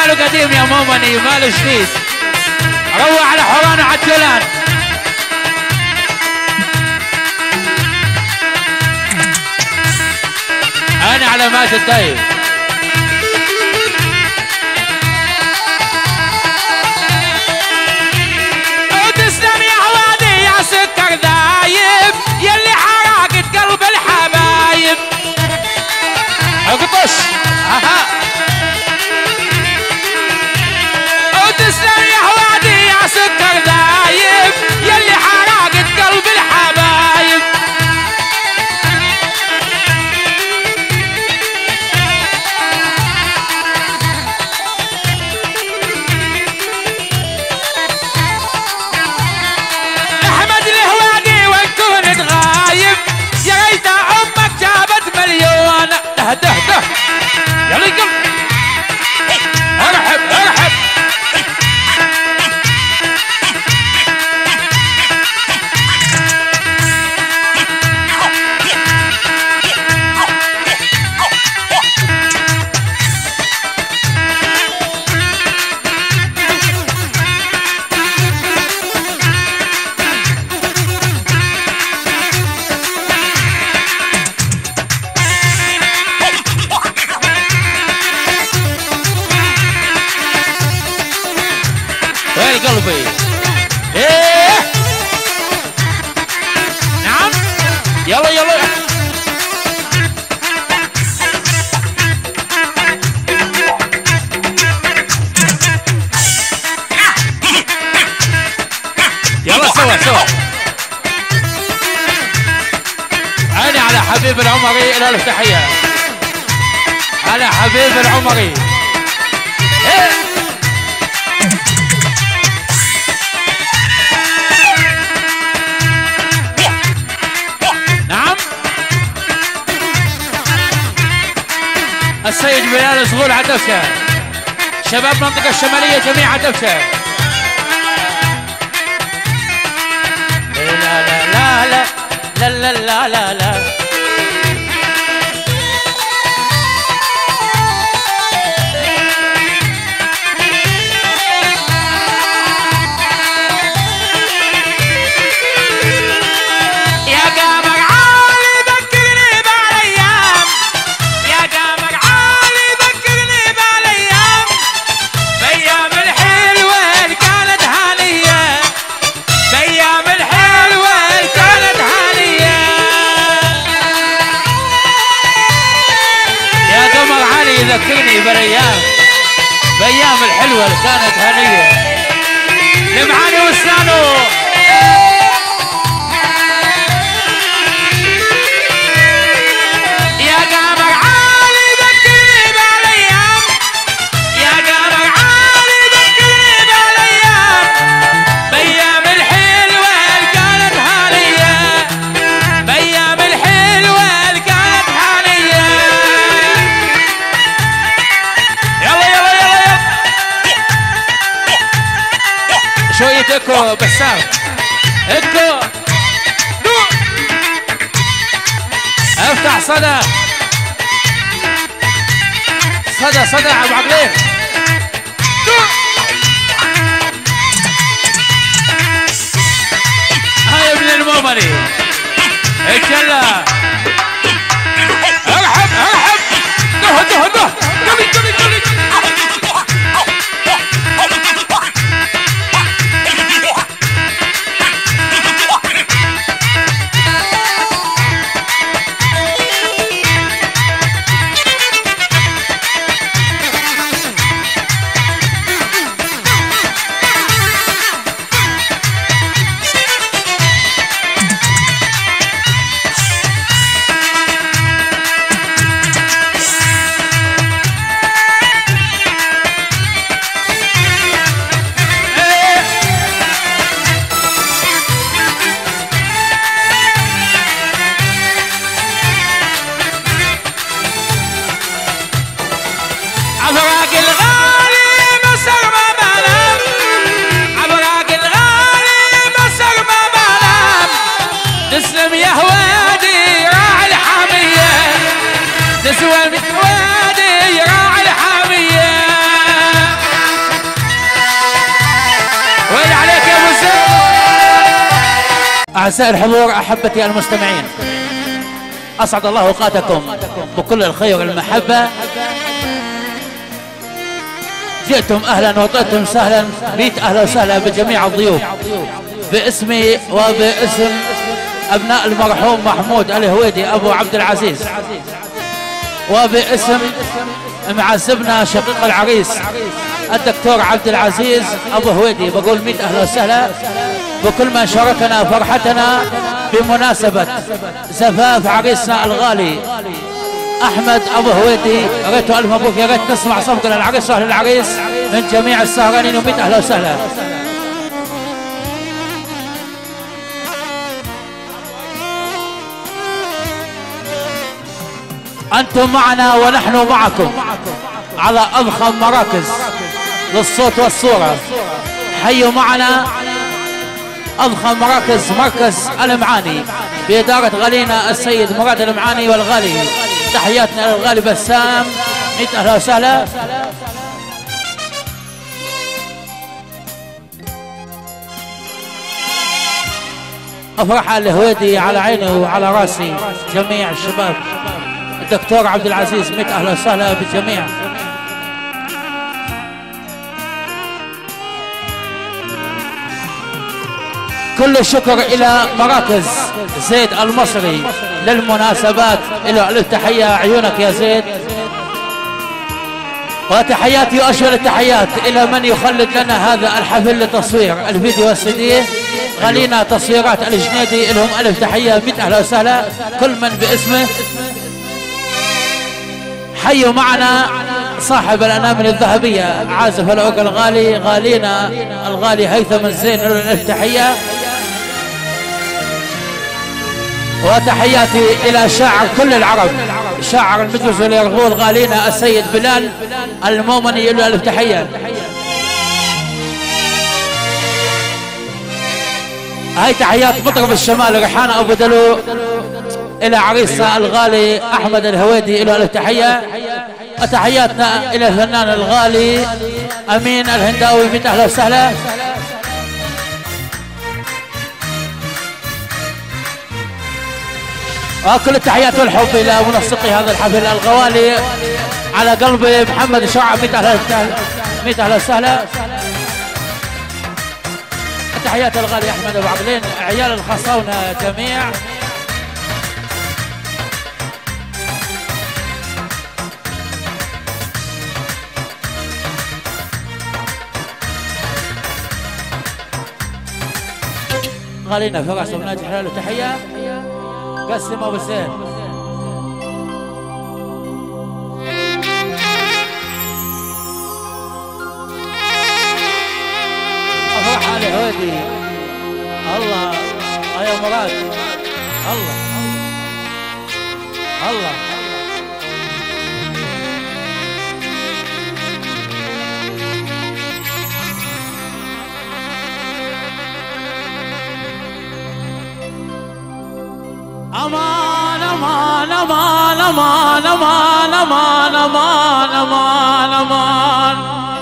ماله قديم يا مومني ماله جديد. روح على حوران وعجلان. انا على ماجد دايم. وتسلم يا هوادي يا سكر ذايب يلي حرقت قلب الحبايب. اقطش اها. وتسلم يا هوادي يا سكر ذايب يلي حرقت قلب الحبايب. احمد الهوادي وين كنت غايب يا ريت امك جابت مليون. ده ده ده يا رجل ارحب ارحب. وين قلبي؟ ايه نعم يلا يلا. يلا سوا سوا. عيني على حبيب العمري الى التحيه. على حبيب العمري. ايه نعم. السيد بلال صغول عدفشه. شباب المنطقة الشمالية جميع عدفشه. لا لا لا لا لا لا لا لا. يذكرني بالايام بايام الحلوه اللي كانت هنيه. لمعاني وسنانه يا قمر عالي ذكرني بالايام. يا قمر عالي ذكرني بالايام بايام الحلوه اللي كانت هنيه. بايام الحلوه اللي كانت هنيه. شوية اكو بسام اكو. افتح صدى صدى صدى ابو عقلين. هاي ابن المومني اتجلى. ارحب ارحب. ده ده ده قبل قبل قبل. أعزائي الحضور أحبتي المستمعين، أسعد الله أوقاتكم بكل الخير والمحبة. جئتم أهلا وطئتم سهلا، 100 أهلا وسهلا بجميع الضيوف باسمي وباسم أبناء المرحوم محمود الهويدي أبو عبد العزيز، وباسم معزبنا شقيق العريس الدكتور عبد العزيز أبو هويدي. بقول 100 أهلا وسهلا بكل من شاركنا فرحتنا بمناسبة زفاف عريسنا الغالي أحمد أبو هويدي. يا ريت ألف مبروك، يا ريت نسمع صفقة للعريس وأهل العريس من جميع السهرانين، و100 أهلا وسهلا. أنتم معنا ونحن معكم على أضخم مراكز للصوت والصورة. حيوا معنا أضخم مراكز، مركز المعاني بإدارة غالينا السيد مراد المعاني والغالي. تحياتنا للغالي بسام، 100 أهلا وسهلا. أفرح الهويدي على عيني وعلى راسي جميع الشباب. الدكتور عبد العزيز، 100 أهلا وسهلا بالجميع. كل الشكر إلى مراكز زيد المصري للمناسبات، إلى التحية عيونك يا زيد. وتحياتي وأشهر التحيات إلى من يخلد لنا هذا الحفل لتصوير الفيديو والسي. غالينا تصويرات الجنيدي، لهم ألف تحية، 100 أهلا وسهلا كل من باسمه. حيوا معنا صاحب الأنامل الذهبية عازف العود الغالي غالينا الغالي هيثم الزين، له ألف تحية. وتحياتي إلى شاعر كل العرب، شاعر المجلس واليرغول غالينا السيد بلال المومني، له ألف تحية. هاي تحيات مطرب الشمال ريحان أبو دلو إلى عريسنا الغالي أحمد الهويدي، له ألف تحية. وتحياتنا إلى الفنان الغالي أمين الهنداوي، 100 أهلا وسهلا. وكل التحيات والحب إلى منسقي هذا الحفل الغوالي على قلبي محمد الشرع، 100 أهلا وسهلا. تحيات الغالي أحمد أبو عبدين، عيال الخصاونة جميع. غالينا فراس وناجي حلال، تحية. قسم أبو زين، أفرح علي هودي. الله يا مراد، الله الله. أمان أمان أمان أمان أمان أمان أمان أمان أمان.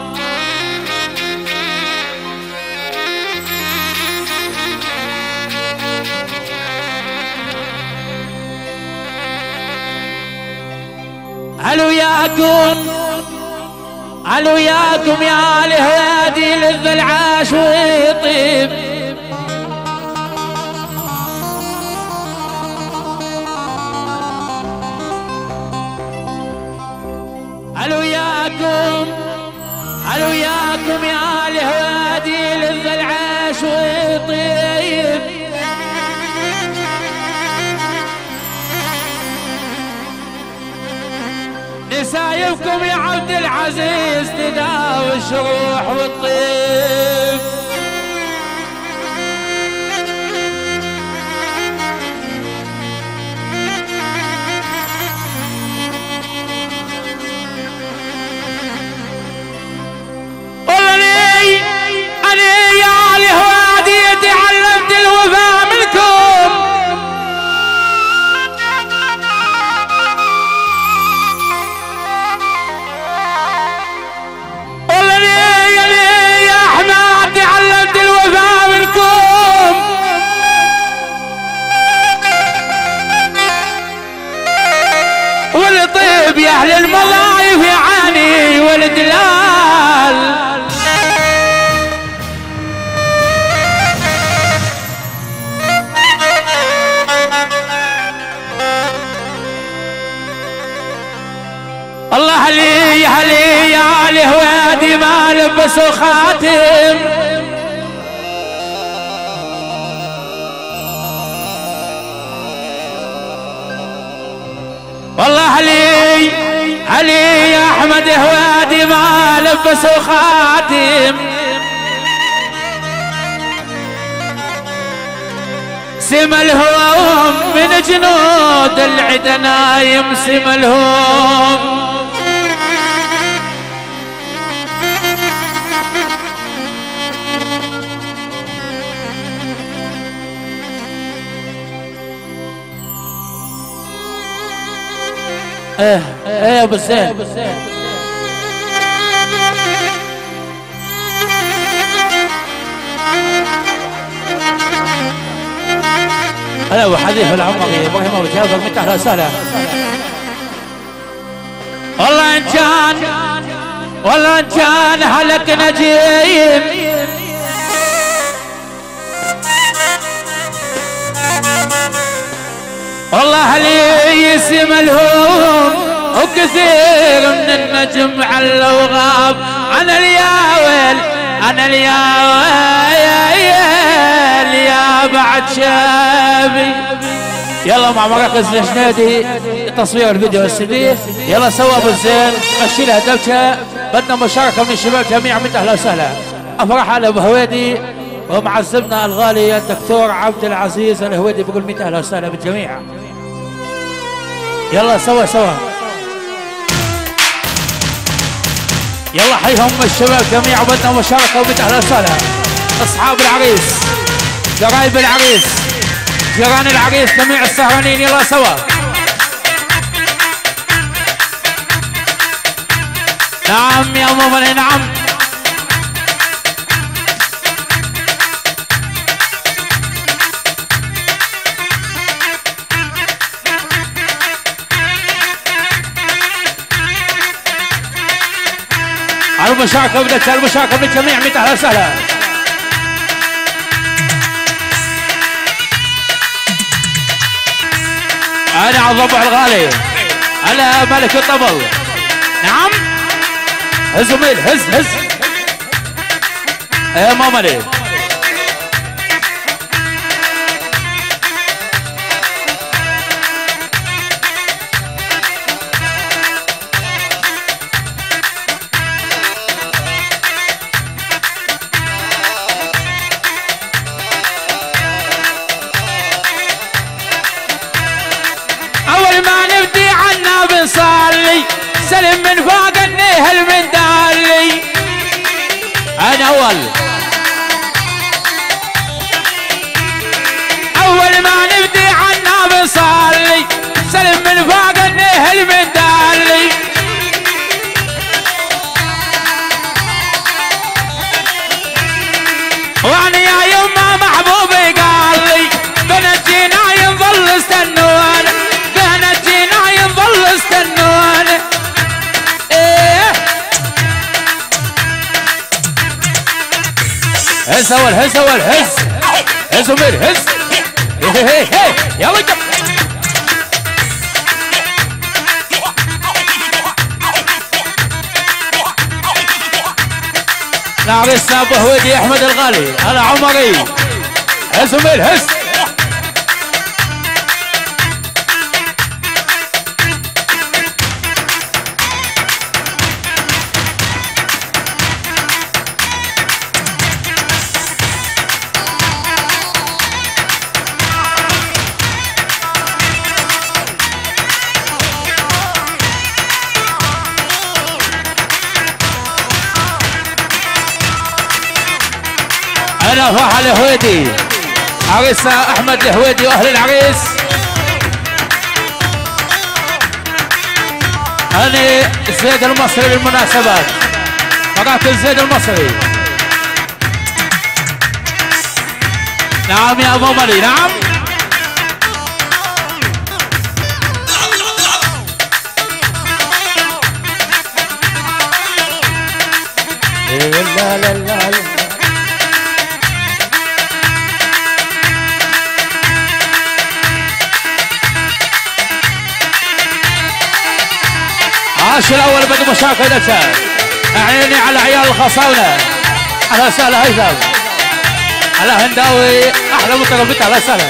علو ياكم علو ياكم يا الهادي لذ العاش ويطيب. علو ياكم يا الهادي لذ العاش ويطيب. نسايبكم يا عبد العزيز تداوي الشروح والطيب. أنا يا الهوادي تعلمت الوفاء منكم. يا أحمد تعلمت هوادي ما لبسوا خاتم. والله علي يا احمد هوادي ما لبسوا خاتم. سم الهوم من جنود العدا نايم سم الهوم. ايه يا ابو زين هلا ابو حذيف العمري ابراهيم ابو جابر من اهلا وسهلا. والله ان كان هلك نجيم والله لي يسم الهوم وكثير من النجم علو غاب. انا الياويل يا بعد شابي. يلا مع مراكز الجنيدي تصوير الفيديو والسي دي. يلا سوا ابو زين مشي لها دبشه. بدنا مشاركه من الشباب جميعا من اهلا وسهلا. افراح على ابو هويدي ومعزمنا الغالي الدكتور عبد العزيز الهويدي بقول 100 اهلا وسهلا بالجميع. يلا سوا يلا حيهم الشباب جميعا. بدنا مشاركه و100 اهلا وسهلا. اصحاب العريس قرايب العريس جيران العريس جميع السهرانين يلا سوا. نعم يا مؤمن نعم. المشاركة بدك المشاركة بالجميع 100 اهلا وسهلا. انا على الضبع الغالي على ملك الطبل. نعم هز وميل هز يا مامري. صلي سلم من فوق النهل من دالي. انا اول ما نبدي عنا بنصلي سلم من فوق النهل من دالي. وانا يا يما محبوبي قال لي بنتينا ينظل استنونا استنون. ايه هز اول هز ومير هز. يلا نعرس ابو هويدي احمد الغالي هلا عمري هز ومير هز. أنا فرحة الهويدي عريسنا أحمد الهويدي وأهل العريس. أنا زيد المصري بالمناسبات مراكز زيد المصري. نعم يا أبو مري نعم. لا لا لا لا عاش الأول بدو مشاكل نفسه. عيني على عيال الخصاونة. اهلا وسهلا هيثم. هلا هنداوي احلى مطربك. اهلا وسهلا.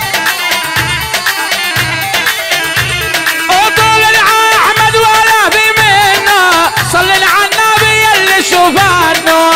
وطول احمد ولا في منه صلي على النبي اللي شوفانه.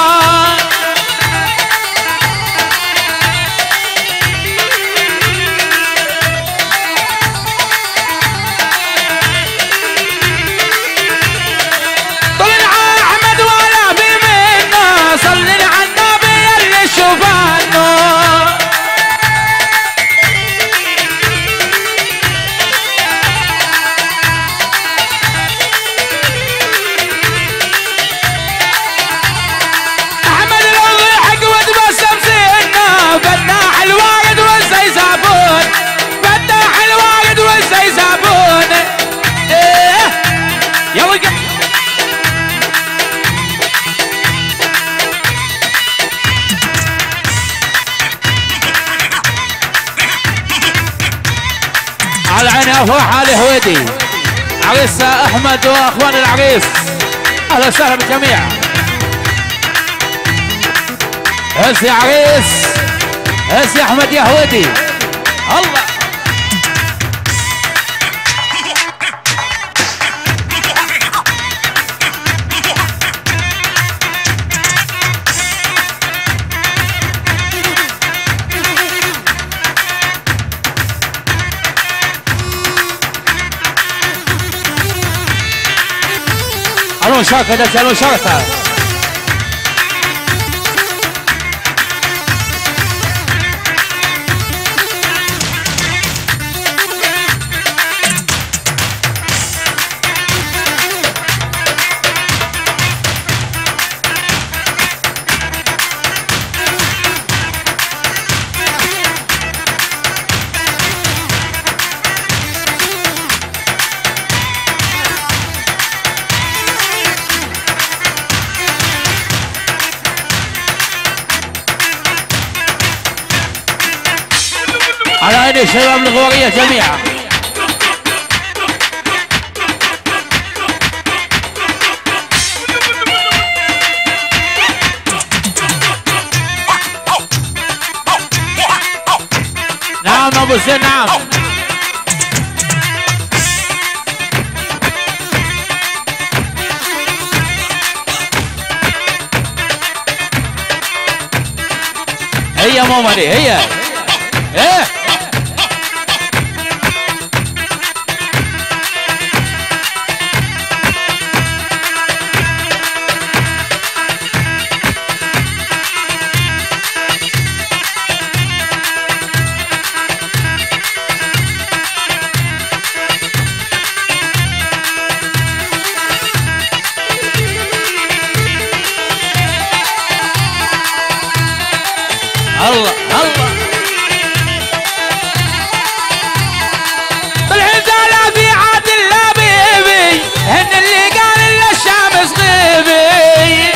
على عيني افراح علي هويدي عريس احمد واخوان العريس. اهلا وسهلا بالجميع. هس يا عريس، هس يا احمد يا هويدي. الله المشاركة ده المشاركة. على عيني الشباب الغورية جميعا. نعم ابو زين نعم. هي ماما دي هي ايه. الله الله بالعزالة في عاد اللبيبي هن اللي قال إلا الشمس غيبي.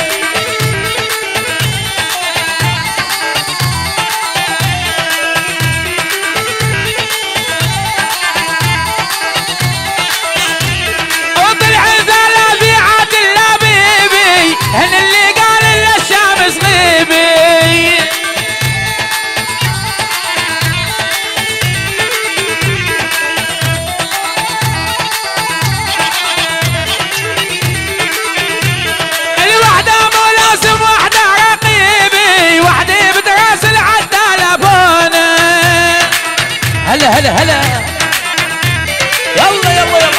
وبالعزالة في عاد اللبيبي هن اللي قال إلا الشمس غيبي. هلا هلا هلا يلا يلا يلا.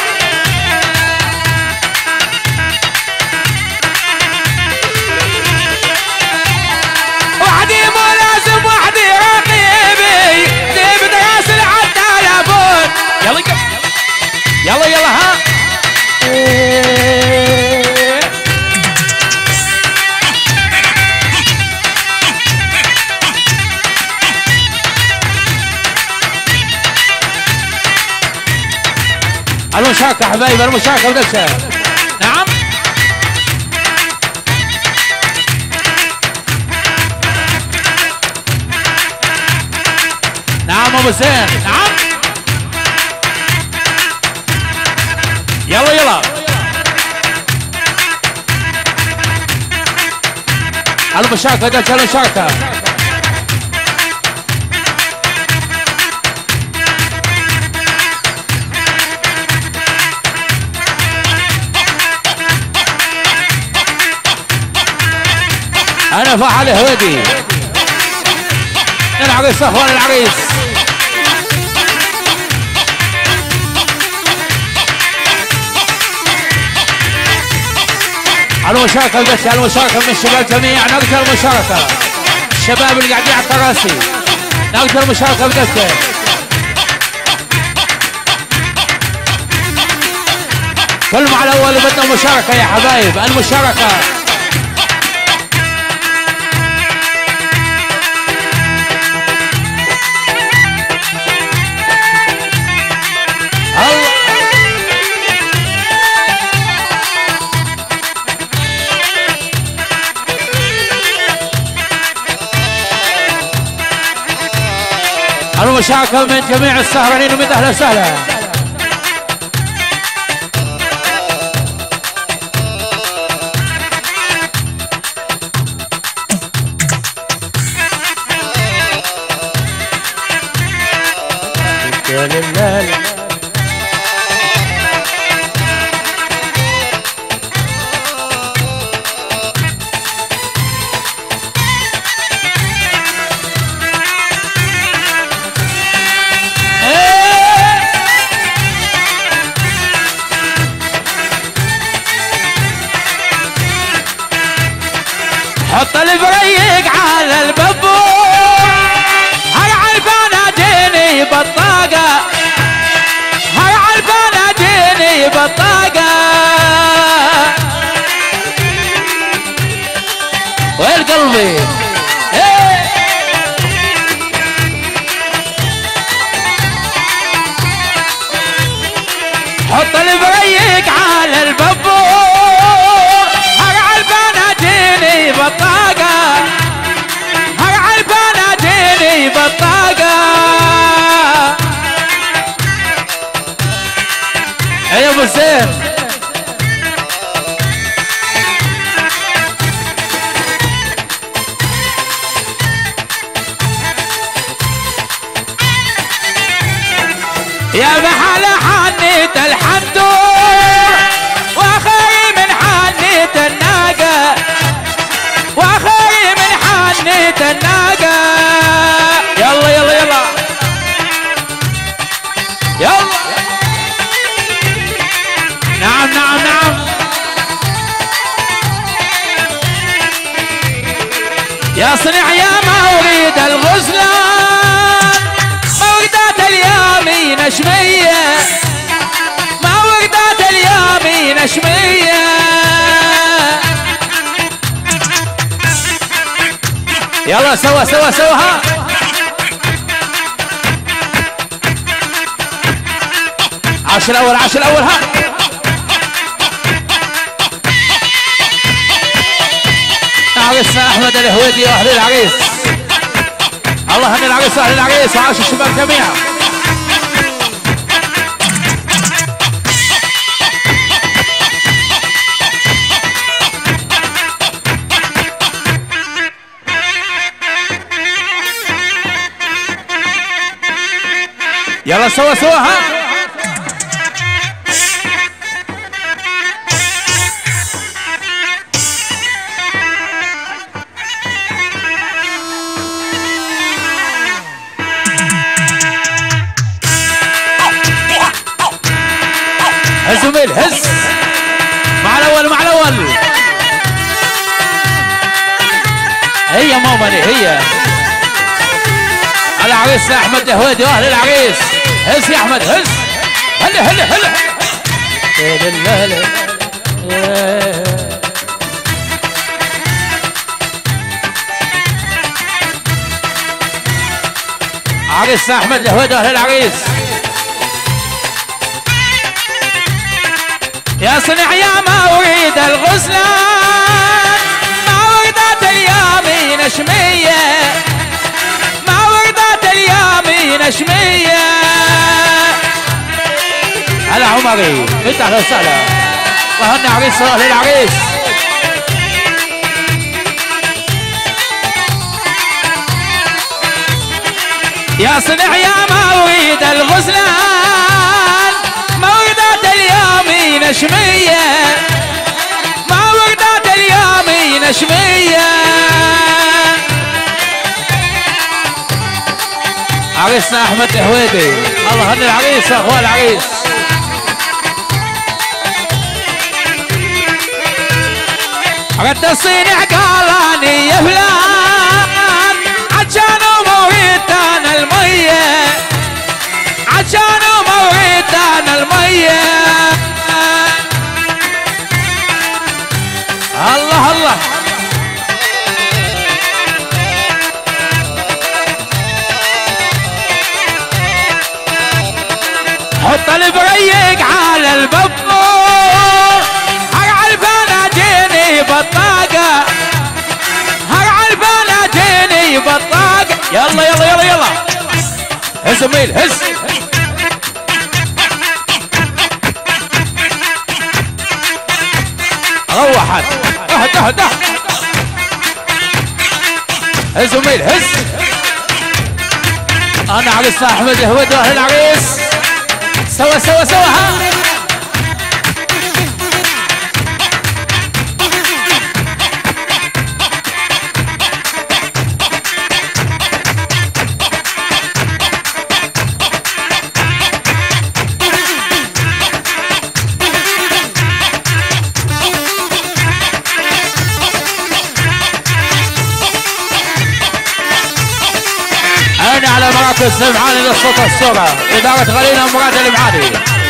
وحدي مو لازم وحدي رقيبي دي بتراسل عالتلفون. يلا يلا يلا ها. المشاركة حبايبي المشاركة ونفسها. نعم نعم ابو زين نعم. يلا يلا المشاركة دجال المشاركة. انا فعل هودي العريس اخوان العريس. المشاركة بس المشاركة من الشباب جميعا. نرجو المشاركة الشباب اللي قاعدين على الكراسي نرجو المشاركة بدك. كل مع الاول بدنا مشاركة يا حبايب. المشاركة المشاركة من جميع السهرانين ومن أهلا وسهلا. حط البريق على البابو هاي عالبناديني بطاقة هاي عالبناديني بطاقة وين قلبي حط البريق على البابو بطاقة هاي عالبناديني بطاقة يا ابو زين. يا محل حنيت الحمد واخي من حنيت الناقة واخوي من حنيت الناقة. يلا يلا يلا يلا. نعم نعم نعم. يا صنع يا مورد الغزلان موردات اليامين نشمية موردات اليامين نشمية. يلا سوا سوا سوا ها. عاش الاول عاش الاول ها. عريسنا احمد الهويدي واهل العريس. الله هني العريس واهل العريس وعاش الشباب جميعا. يلا سوا سوا ها. هز وميل هز مع الاول مع الاول. هي ماما هي على عريسنا احمد الهويدي واهل العريس. هز يا احمد هز. هلا هلا هلا هلا هلا. عريسنا احمد الهويدي واهل العريس. يا صنع يا مورد الغزلان موردات اليامين نشمية موردات اليامين نشمية. هلا عمري انت اهلا وسهلا. الله هني عريس اهل العريس. يا صنع يا مورد الغزلان موردات اليوم نشمية موردات اليوم نشمية عريسنا احمد الهويدي الله هني العريس يا اخوان العريس رد الصينع قالاني يا فلان عجانوا موريتان المية عجانوا موريتان المية الله الله حط البريق على البطو هرع الفناجيني بطاقة هرع الفناجيني بطاقة يلا يلا يلا يلا هز ميل هز روحت اهد اهد هز ميل هز انا عريسنا احمد الهويدي واهل العريس سوا سوا سوا ها انا على مراكز سمعاني للصوت الصورة إدارة غلينا مراد المعادي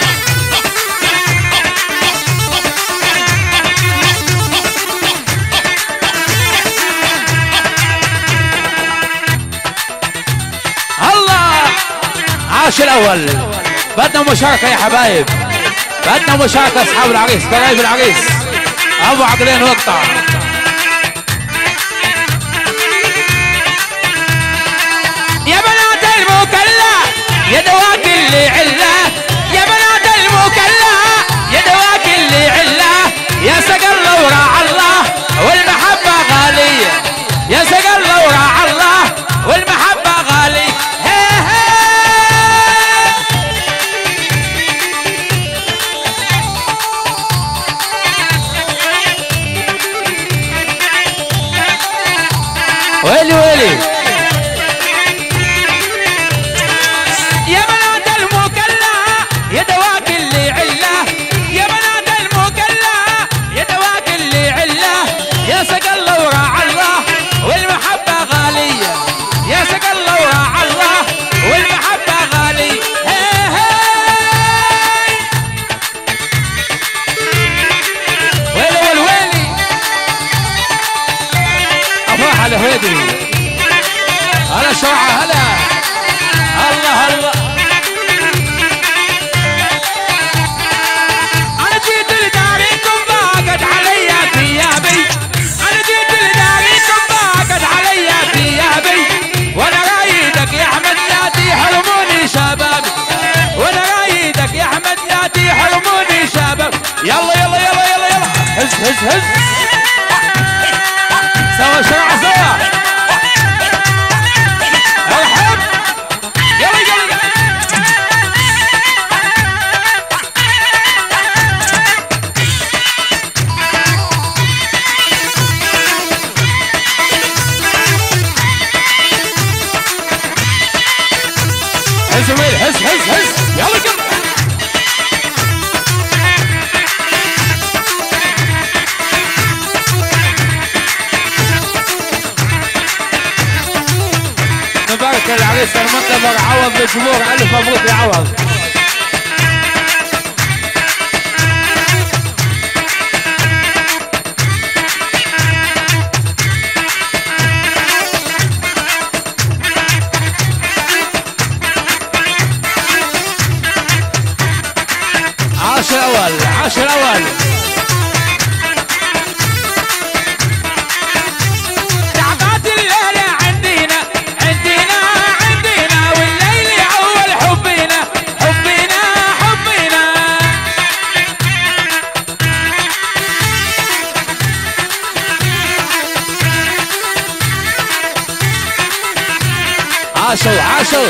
الله عاش الأول بدنا مشاركة يا حبايب بدنا مشاركة أصحاب العريس قرايب العريس أبو عقلين وقطع يا دواك اللي عله يا بنات المكله يا دواك اللي عله يا سقر لو راع الله والمحبه غاليه يا سقر لو راع الله والمحبه غاليه هي ويلي ويلي يا دواك اللي عله يا بنات المكله يا دواك اللي عله يا سقى الله وراع الله والمحبه غاليه يا سقى الله وراع الله والمحبه غاليه هي هي ويلي والويلي افراح على هيدي هلا شرعه هلا الله الله وانا رايدك يا احمد لا تحرموني شبابي وانا رايدك يا احمد لا تحرموني شبابي يلا يلا يلا يلا يلا هز هز هز سوا شرع سوا ارحب يلا يلا هز ويل هز هز هز يلا كم مبارك العريس المنتظر عوض بالجمهور الف مبروك يا عوض عاشر اول عاشر اول تعبات الليله عندنا عندنا عندنا والليل اول حبنا حبنا حبنا عاشوا عاشوا عاشو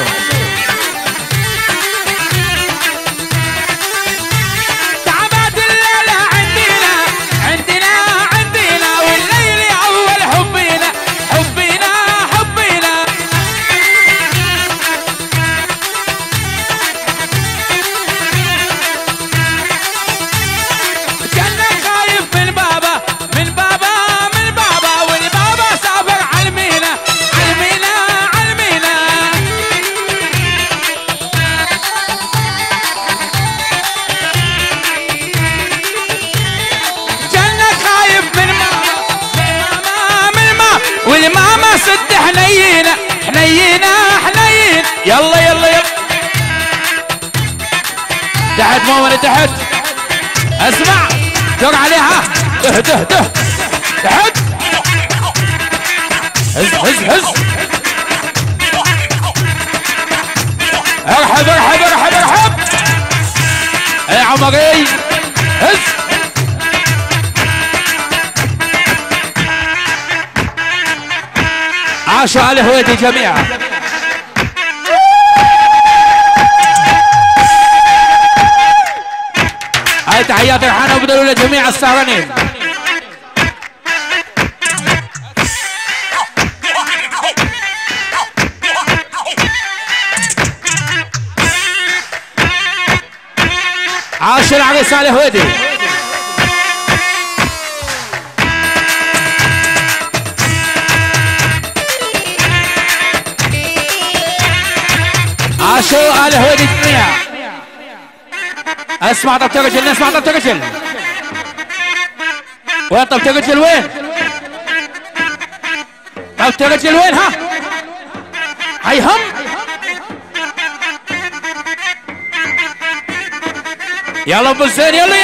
تعبت الليلة عندنا والليل أول حبنا كنا خايف من بابا والبابا سافر علمينا كنا خايف من ماما والماما صد حنينة يلا تحت مؤمن تحت اسمع دور عليها ده تحت هز ارحب يا عمري هز عاشوا على هويتي جميعا هاي تحيات ريحانة وبدلوا لجميع السهرانين عاشوا العريس على هويتي عاشوا على هويتي جميعا اسمع طب ترجل وين طب ترجل وين ها هاي هم يلا ابو زين يلا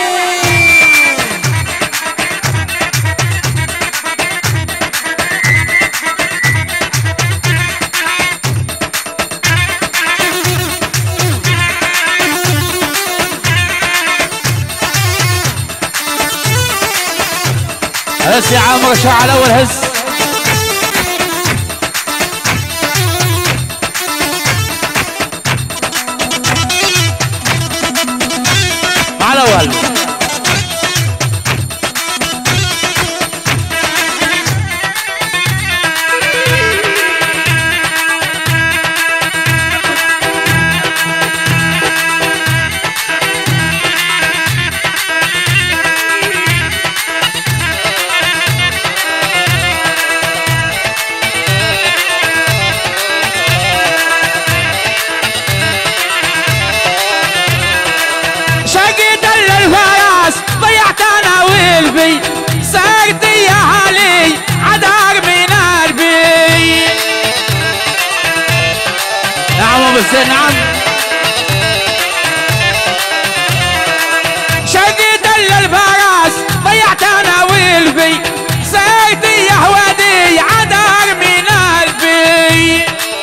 هز يا عامر الشارع الاول هز مع الاول ساقتي يا علي عدار من قلبي نعم ابو زين نعم شقيت الفراس ضيعت انا والبي ساقتي يا هوادي عدار من قلبي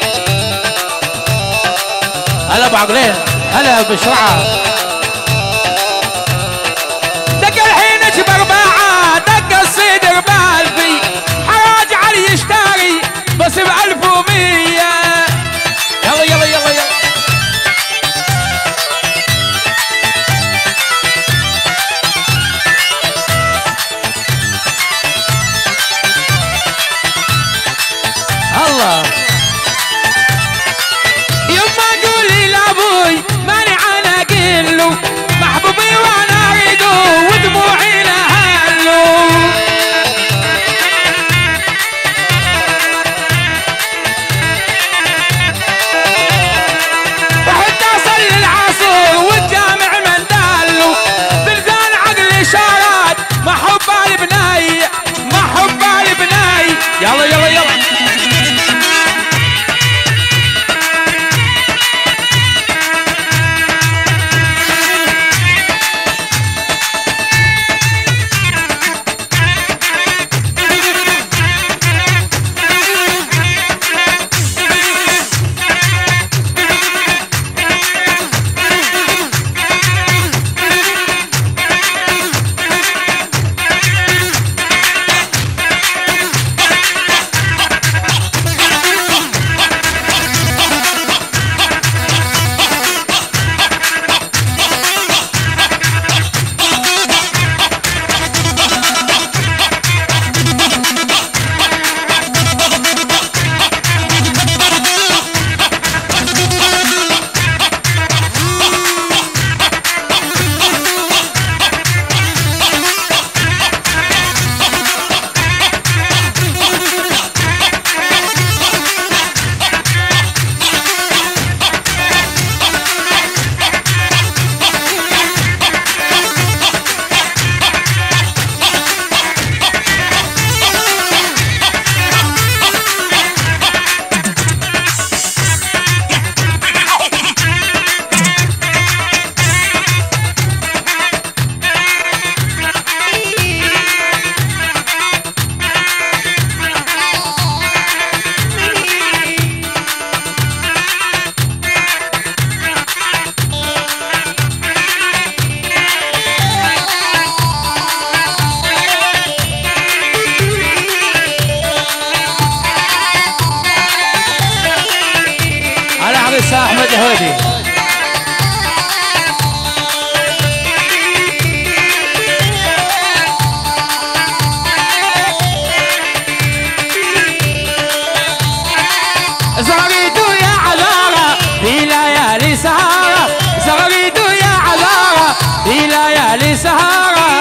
هلا ابو عقلين هلا بشرعه دق الحين اجبر باعه دق الصدر بقلبي حراج علي يشتري بس ب1100 يلا الله يما قولي لابوي ماني انا قل عريس احمد الهويدي. زغريدو يا عذارة في ليالي سهارة، زغريدو يا عذارة في ليالي سهارة.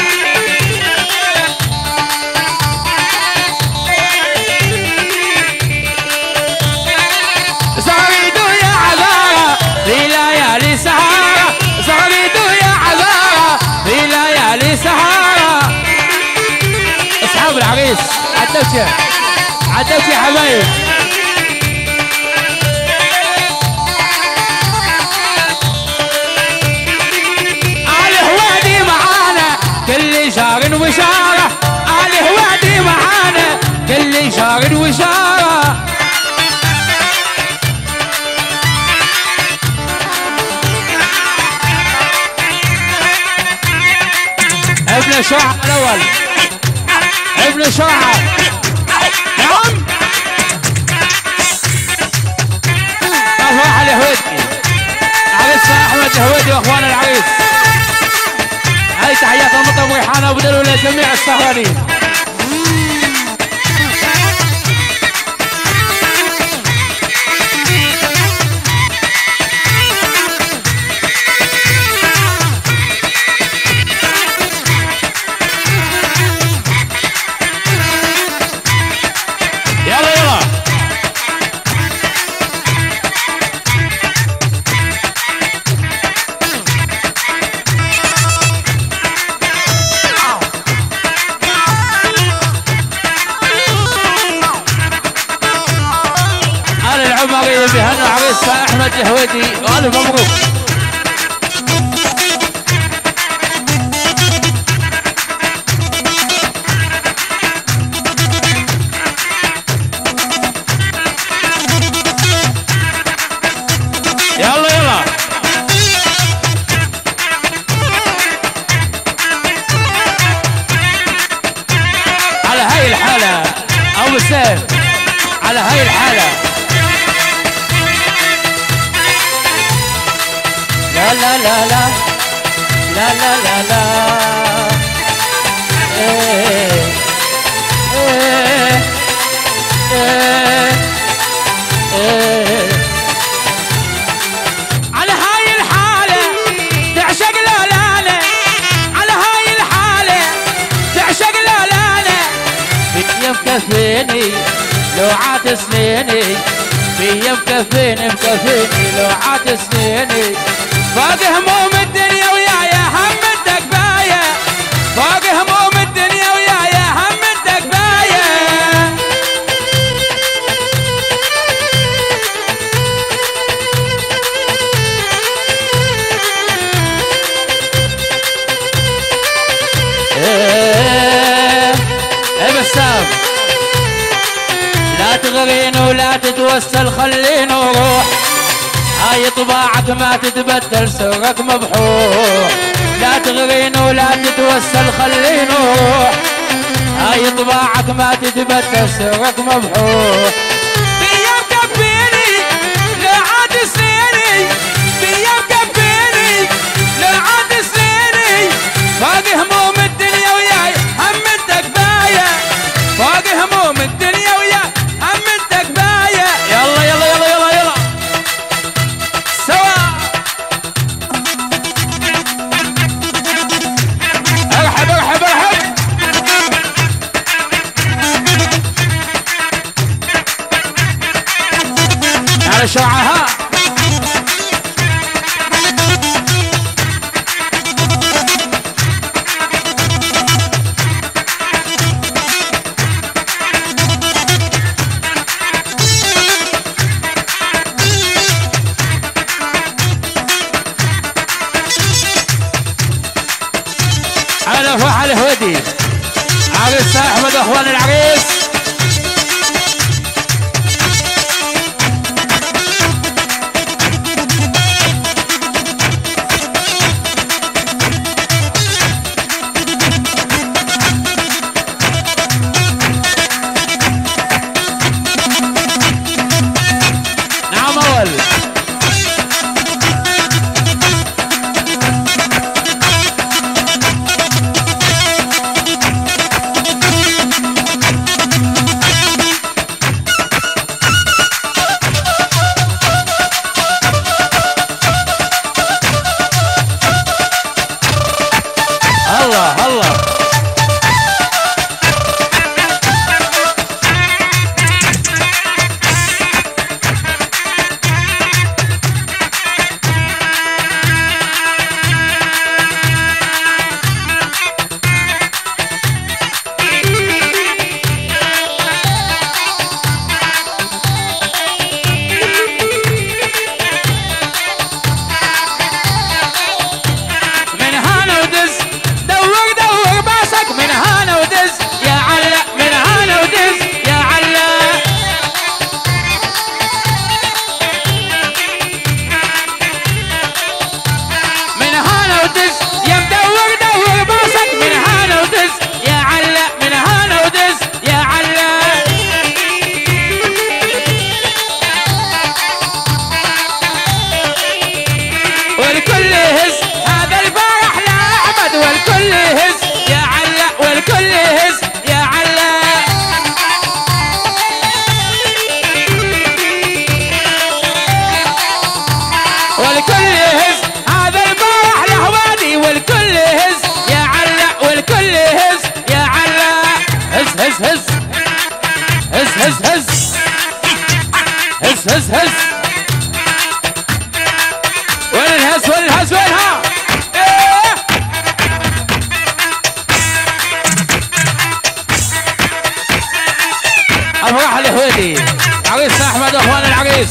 زغريدو يا عذارة في ليالي سهارة، زغريدو يا عذارة في ليالي سهارة. اصحاب العريس عدوك عدوك يا حبايب. كل شهر وشارة عليه وعدي معانا، كل شهر وشارة. ابن شرعة الاول، ابن شرعة. نعم افراح الهويدي، عريسنا احمد الهويدي واخوان العريس. هاي تحيات المطرب ريحان ابو دلو لجميع السهرانين. يلا يلا العمري بهنا عريسها احمد الهويدي والف مبروك. يلا يلا على هاي الحالة ابو سيف، على هاي الحالة. لا لا لا لا لا لا لا لا إيه إيه إيه إيه. على هاي الحالة تعشق لا لا لا، على هاي الحالة تعشق لا لا لا. بيا مكفيني لو عاد سنيني، بيا مكفيني مكفيني لو عاد سنيني. فوق هموم الدنيا ويايا هم انت كفاية، فوق هموم الدنيا ويايا هم انت كفاية. ايه بسام لا تغرين ولا تتوسل خليني اروح، هاي طباعك ما تتبدل سرك مبحوح. لا تغرين ولا تتوسل خليني اروح، هاي طباعك ما تتبدل سرك مبحوح. بيا مكفيني لا عاد سنيني، بيا مكفيني لا عاد سنيني. فوق هموم الدنيا وياي هم انت كفاية، فوق هموم الدنيا وياي هم انت كفاية. يلا يلا يلا يلا يلا سوا ارحب ارحب ارحب. على شعها على فوح الهودي عريس احمد اخوان العريس. نعم اول والكل هز هذا الفرح لأحمد والكل هز يا علا والكل هز يا علا والكل هز هذا الفرح لهواني والكل هز يا علا والكل هز يا علا هز هز هز هز هز هز هز هز هز وين الهز وين الهز وينها إيه. افراح الهويدي عريسنا احمد واخوان العريس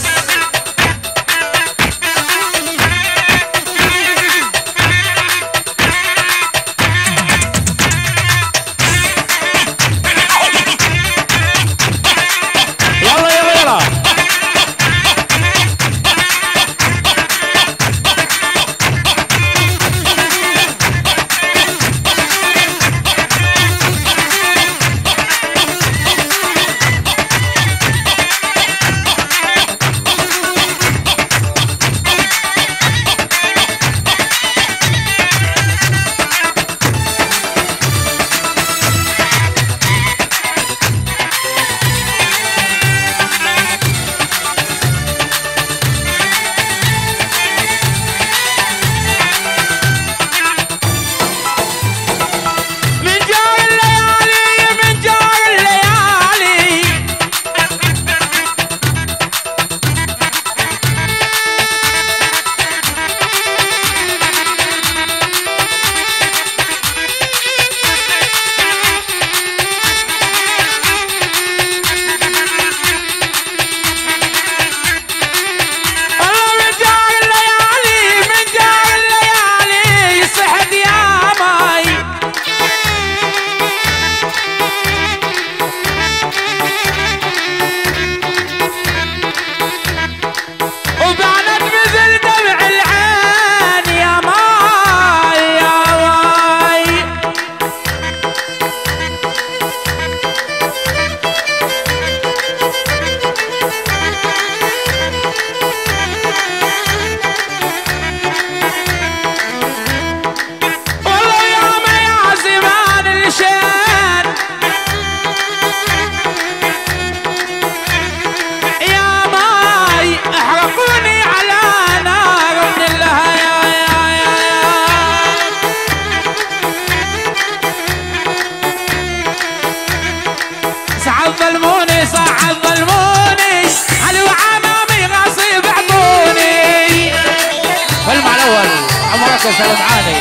سلام عالي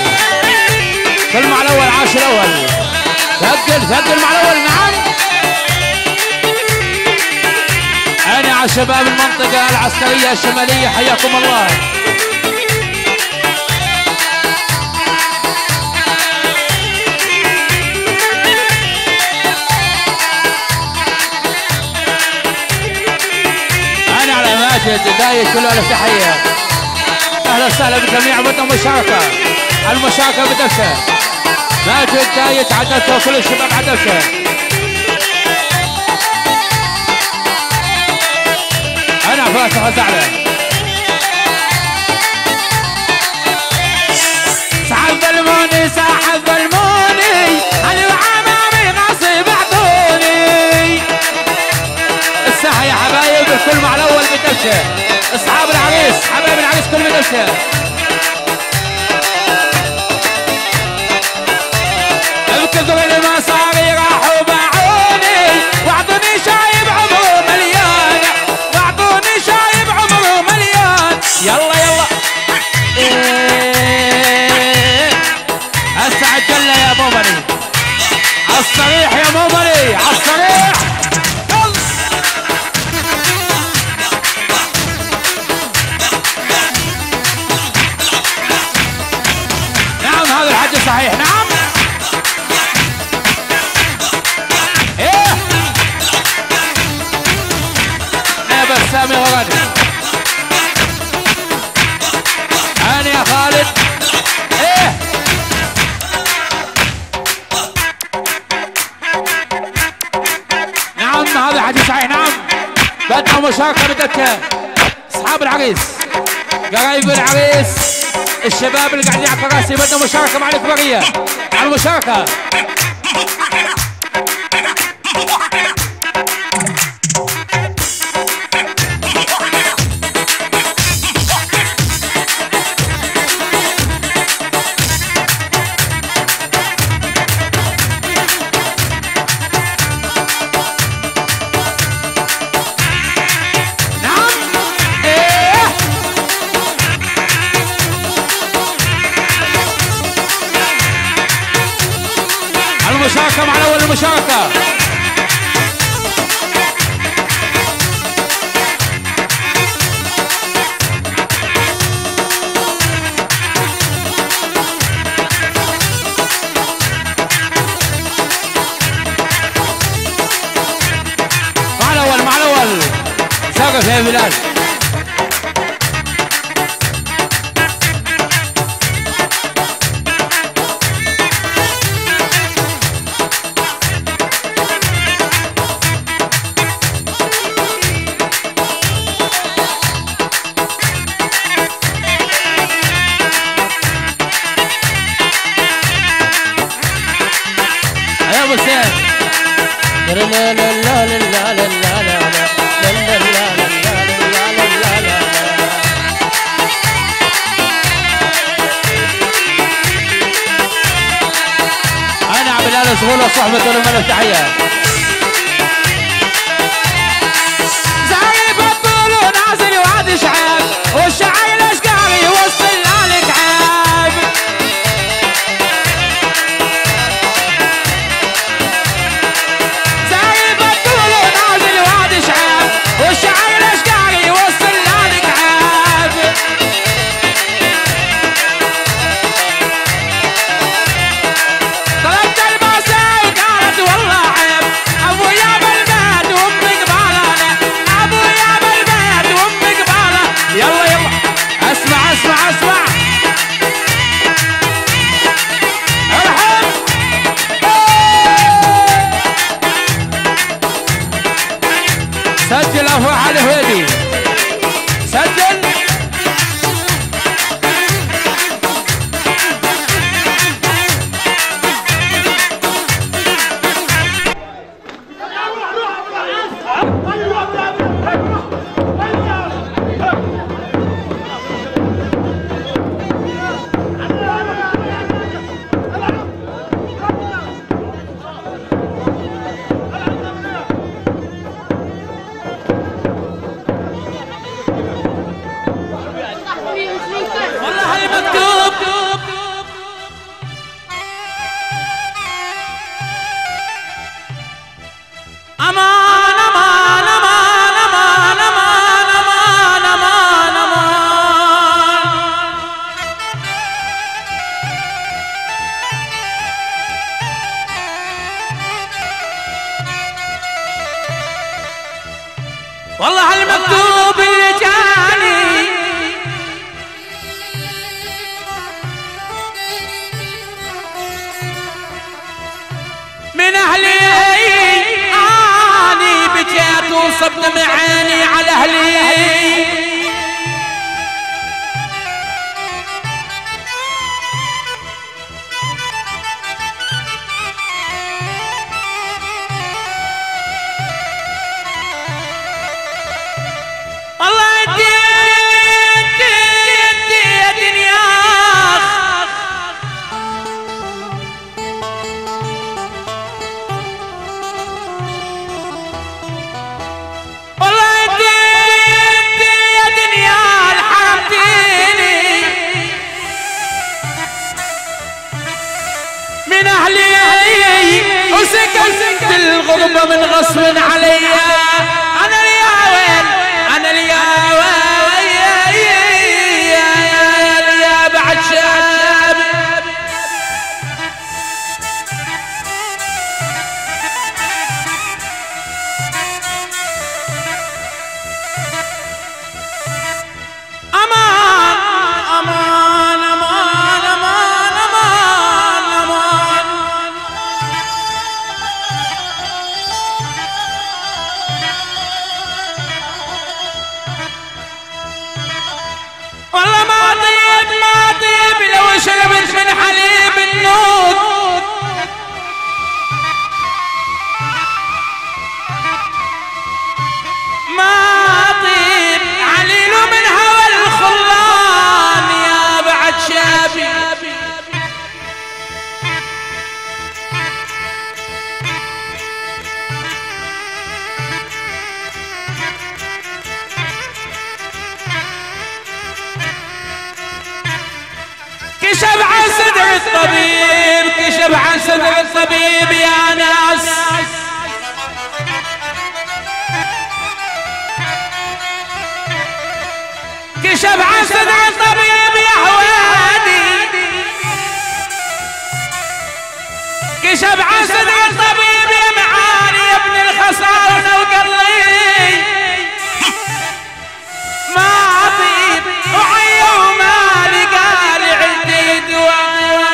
فيلم على الاول عاش الاول ثقل مع الاول نعم انا على شباب المنطقه العسكريه الشماليه حياكم الله انا على ماجد دايش كل الف تحيه اهلا وسهلا بجميع بدنا مشاركه المشاركه بدفشه ماجد دايش عدلته وكل الشباب عدلته انا فاتح وزعله سحب ظلموني سحب ظلموني علي وعمامي نصيب اعطوني الساحه يا حبايب الكل مع الاول بدفشه اصحاب العريس حبايب العريس كل بدفشه بكثر المصاري راحوا باعوني واعطوني شايب عمره مليان واعطوني شايب عمره مليان يلا يلا هسه عجلنا يا مومني عالصريح يا مومني عالصريح نعم هذا الحكي صحيح نعم ايه يا بسامي وراني انا يا خالد ايه نعم هذا الحكي صحيح نعم بدنا مشاركة بدك اصحاب العريس قرايب العريس الشباب اللي قاعدين على الكراسي بدنا مشاركة مع الكبرية، على المشاركة. المشاركة مع الأول المشاركة. مع الأول مع الأول سقف يا بلال. انا عبد الله صغير صحبة الملك تحية. زي بطل ونازل وعاد شعاب والشعيل اشقاري يوصل لك عاب. زي بطل ونازل وعاد شعاب والشعيل اشقاري يوصل لك عاب. طلبت الماسة وقالت والله عيب ابويا بالبيت وامي قبالة، ابويا بالبيت وامي قبالة. يلا يلا اسمع اسمع اسمع ارحب. سجل افراح علي هويدي، سجل. والله هل مكتوب امان امان امان امان امان امان امان امان. والله هل مكتوب اللي جاني من اهلي، اني بجيت وصبت معاني على اهلي. والله انت يا دنيا من اهلي وسكنت الغربة من غصب علي. انا يا وين انا يا وين يا بعد شاب. امان امان امان امان امان امان. وشربت من حليب النود ما طيب عليل من هوى الخلان يا بعد شابي كشف عن صدر الطبيب كشف عن صدر الطبيب يا ناس كشف عن صدر الطبيب يا حوادي كشف عن صدر الطبيب يا معالي يا ابن الخسارة وقلي ما طيب وعي ومالي قال عندي دواء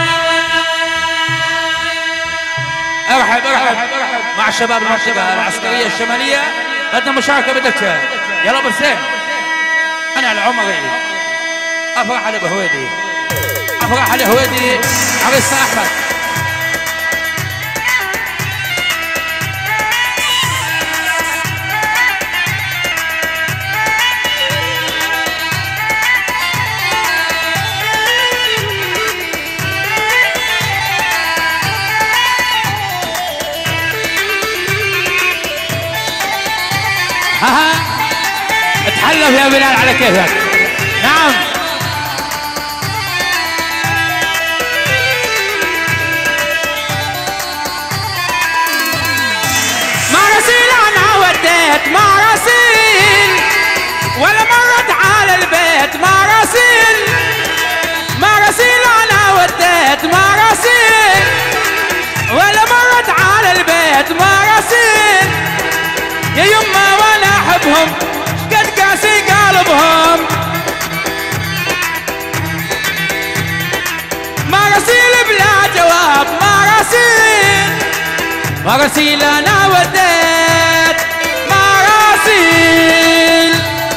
ارحب مع شباب المنطقة العسكرية الشمالية قدم مشاركة بدكتور يلا بسين انا العمري افرح على بهويدي افرح على هويدي عريس احمد اتحلف يا بلال على كيفك نعم ما رسيل انا وديت ما رسيل ولا مرت على البيت ما رسيل انا وديت ما رسيل ولا مرت على البيت ما رسيل يا يما وانا احبهم قد قاسي قلبهم ما رسيل بلا جواب ما رسيل انا وديت ما رسيل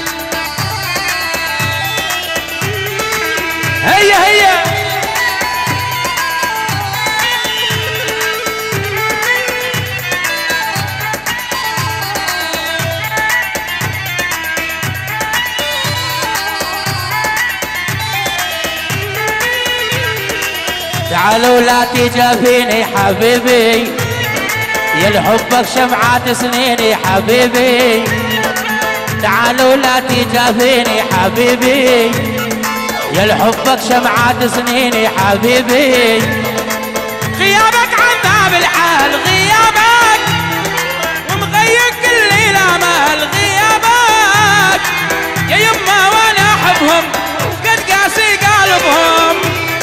هيا تعالوا لا تجافيني حبيبي يا لحبك شمعات سنيني حبيبي تعالوا لا تجافيني حبيبي يا لحبك شمعات سنيني حبيبي غيابك عذاب الحال غيابك ومغير كل الامال غيابك يا يما وانا احبهم قد قاسي قلبهم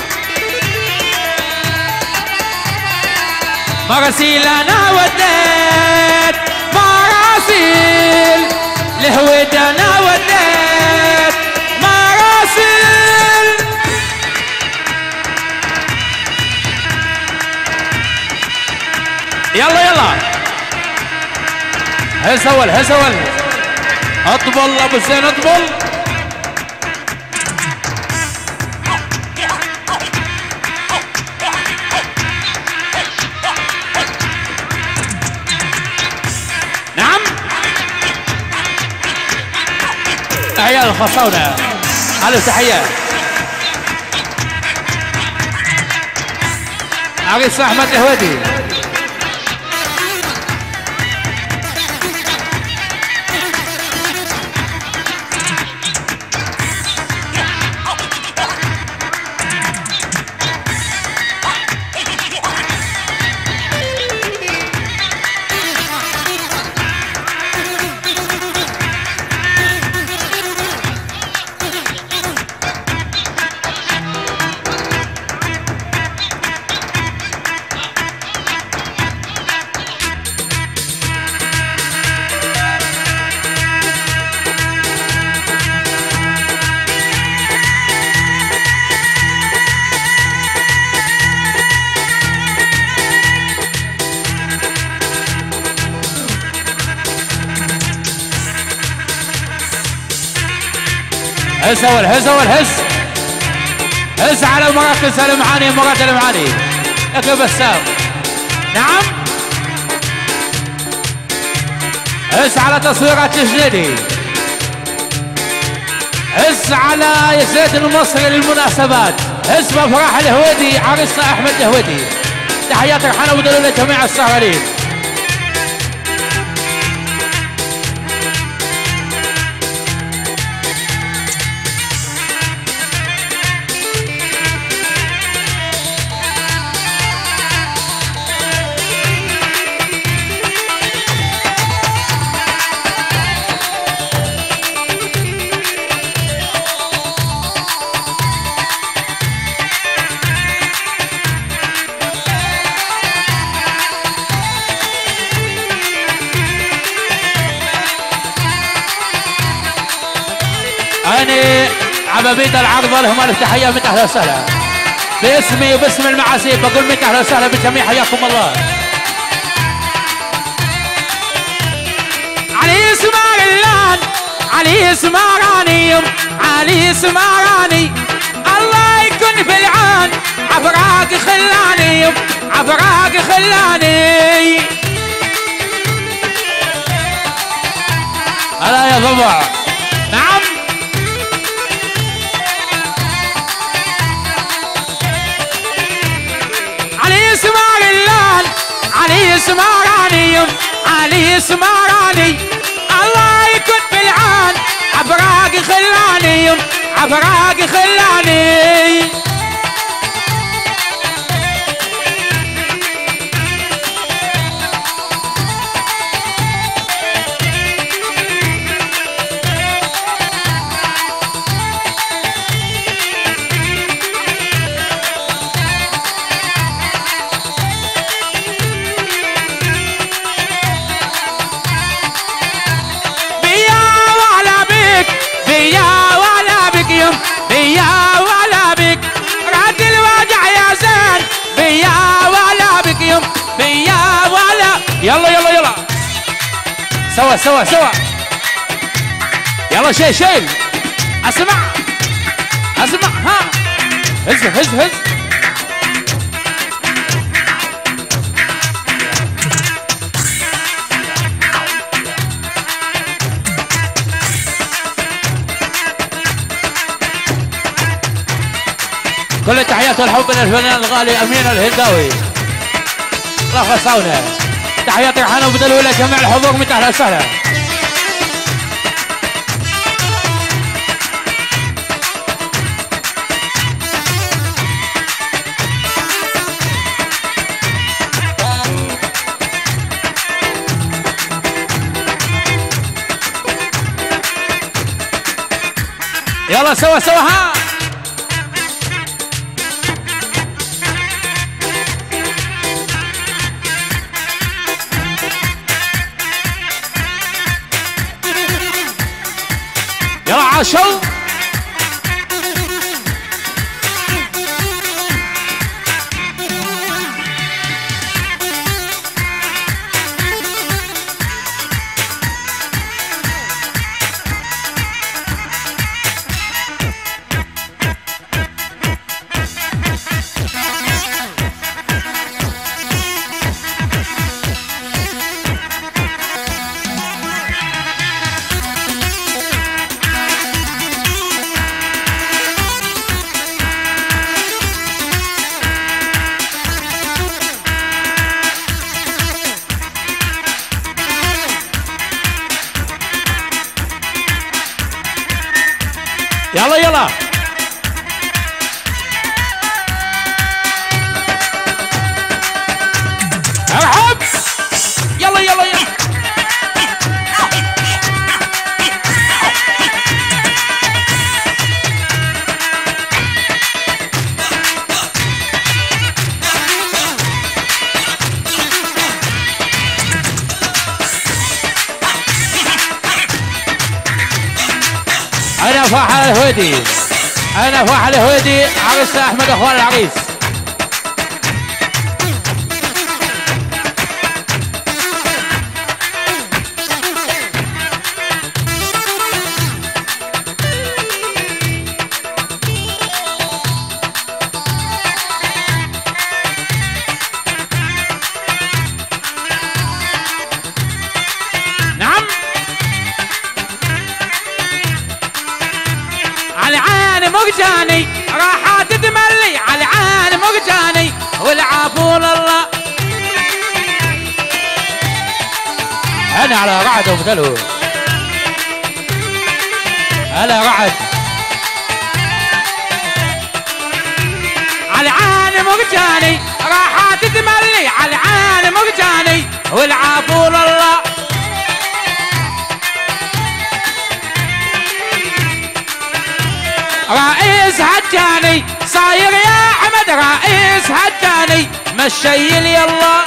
مراسيل انا وديت مراسيل لهويد انا وديت مراسيل يلا هسول اطبل ابو زين اطبل عيال الخصاونة على تحية عريس احمد الهويدي هز اول هز هز على مراكز المعاني، مراد المعاني يا بسام. نعم هز على تصويرات الجنيدي، هز على يزيد المصري للمناسبات، هز بفرح الهويدي عريسنا احمد الهويدي. تحيات رحانه ودلول لجميع السهرانين. أنا عبابيد العرضة لهم ألف تحية، من أهلا وسهلا باسمي وباسم المعازيم بقول من أهلا وسهلا بالجميع، حياكم الله. علي سمارلان علي سماراني علي سماراني، الله يكون في العان عفراق خلاني عفراق خلاني. هلا يا ضبع. نعم علي سمارلان علي سماراني علي سماراني، الله يكون بالعان عفراق خلاني عفراق خلاني. بيا ولا بك رد الوجع يا زين، بيا ولا بك يوم بيا ولا. يلا يلا يلا سوا سوا سوا يلا شيل شيل. اسمع اسمع ها هز هز هز. كل التحيات والحب للفنان الغالي امين الهنداوي الله خصاونا. تحيات ريحانه وبدلوا الى جميع الحضور من اهلا وسهلا. يلا سوا سوا ها. يلا عاشوا يلا يلا ارحب يلا يلا يلا. أنا فاحل الهويدي أنا فاحل الهويدي عريس أحمد أخوان العريس. مرجاني راحات تملي على العالم مرجاني والعفو لله. انا على رعد وبدلو على رعد على العالم مرجاني راحات تملي على العالم مرجاني والعفو لله. رئيس هجاني صاير يا احمد رئيس هجاني مشيل يلا.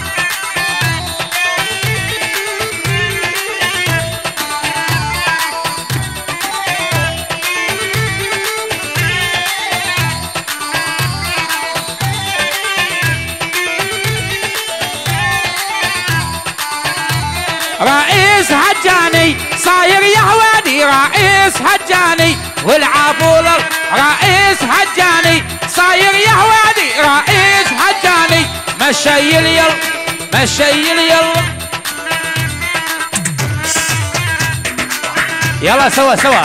رئيس هجاني صاير يا هوادي رئيس هجاني والعفو لله. رئيس هجاني صاير يا هوادي رئيس هجاني مشيل يلا مشيل يلا. يلا سوا سوا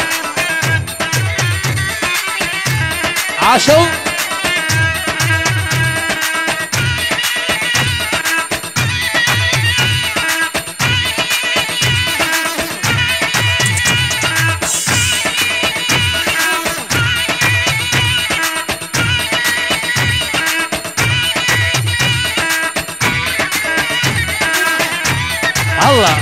عاشوا الله.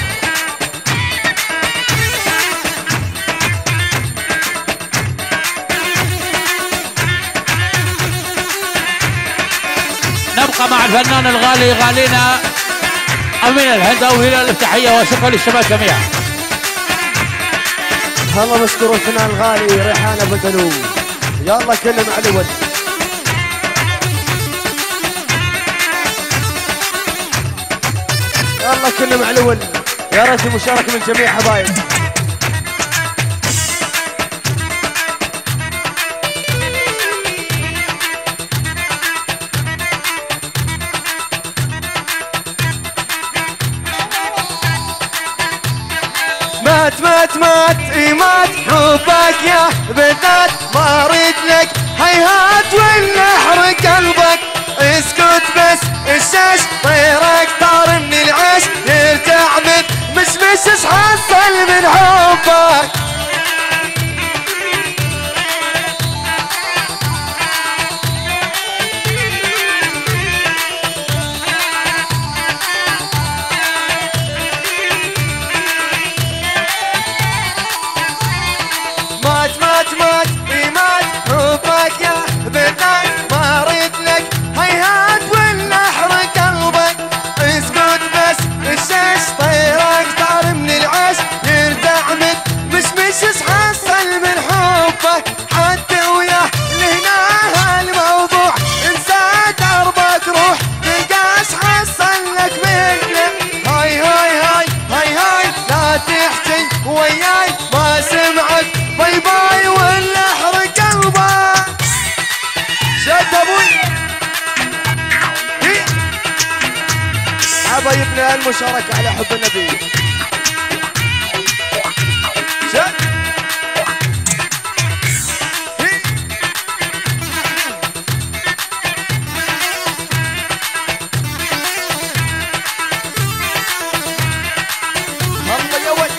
نبقى مع الفنان الغالي غالينا أمين الهنداوي للافتتاحية وشكرا للشباب جميعا. الله مشكور الفنان الغالي ريحان ابو دلو. يلا كلم علي ولد. يلا كلم علي ولد. يا ريت المشاركة من جميع حبايب. مات مات مات مات حبك يا بنات ما اريد لك هيهات ولا احرق قلبك. اسكت بس الشاش طيرك طار من العيش يرتع من مش حصل من حبك. مات مات مات مات حبك يا بنات ما اريد لك هيهات ولا احرق قلبك. اسكت بس الشاش طيرك طار من العيش يرتع من مش حصل من حبك. حتى وياه لهنا هالموضوع انسى دربك روح تلقاش حصل لك منه. هاي هاي هاي هاي هاي لا تحكي وياي ما سمعك باي باي ولا احرق قلبك. شد ابوي حبايبنا المشاركة على حب النبي. شد الله يا ولد.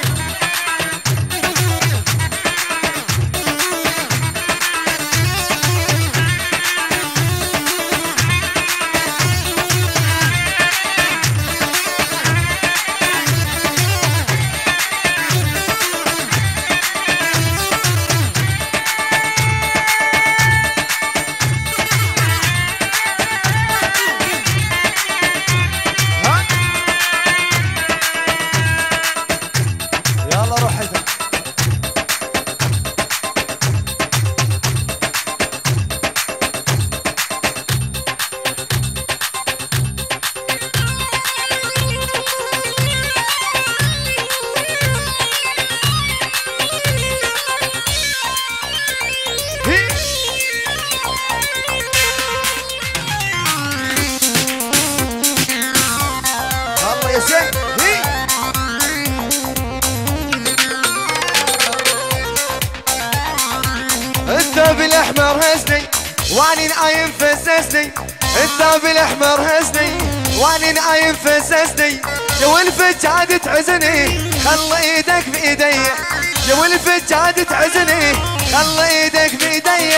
الاحمر هزني واني نايم فززني الثوب الاحمر هزني واني نايم فززني يا والفجاد تعزني خلي ايدك بايدي يا والفجاد تعزني خلي ايدك بايدي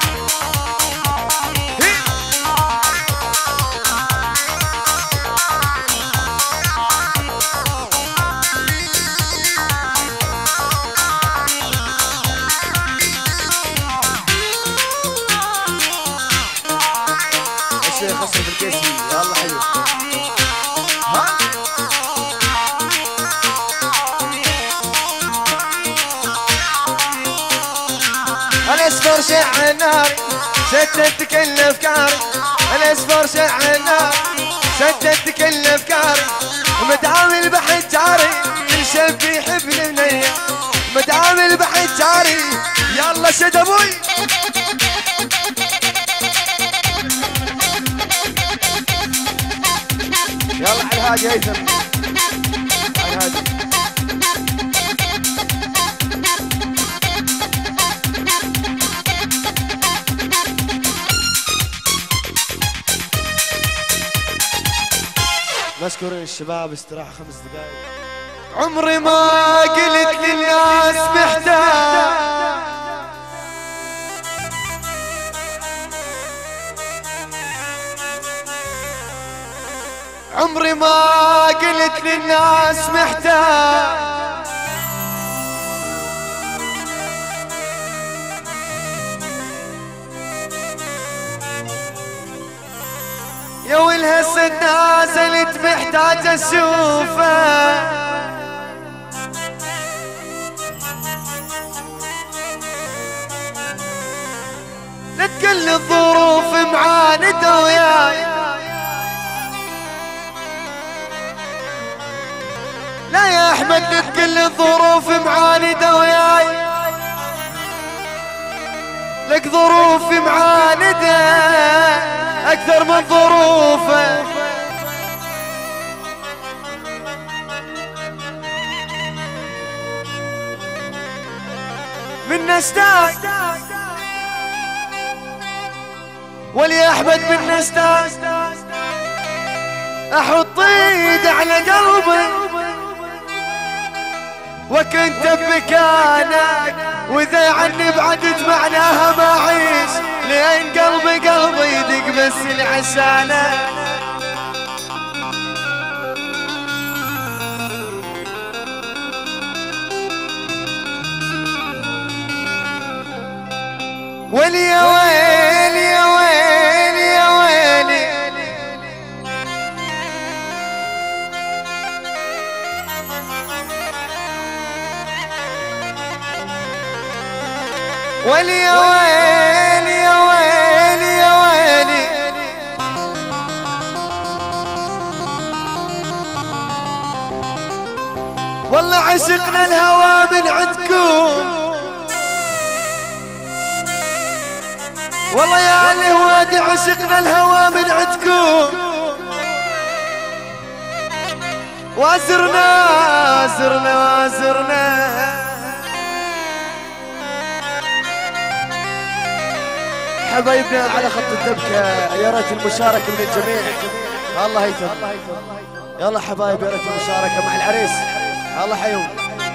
الشيخ أشرف الكيسي يلا حلو ها الأصفر شع النار شتت كل أفكاري الأصفر شع النار شتت كل أفكاري مدعامل بحجاري كل شب يحبني منيا مدعامل بحجاري يلا شد أبوي يلا على الهادي هيثم على الهادي مشكورين الشباب استراحة 5 دقائق عمري ما قلت للناس محتاج عمري ما قلت للناس محتاج يا والهسة نازلت محتاج اشوفه لا تقل الظروف معاندة وياي لا يا احمد لا تقل الظروف معاندة وياي لك ظروف معاندة اكثر من ظروفه من نستاي ولي احمد من نستاي احط ايد على قلبي وكنت بمكانك واذا عني بعدت معناها ما اعيش لان قلبي يدق بس العشانه ويلي يا ويلي يا ويلي يا ويلي ويلي يا ويلي يا ويلي يا ويلي والله عشقنا الهوى من عندكم والله يا الهوادي عشقنا الهوى من عندكم وازرنا حبايبنا على خط الدبكة يا ريت المشاركة من الجميع الله يتم يلا حبايب يا ريت المشاركة مع العريس الله حيهم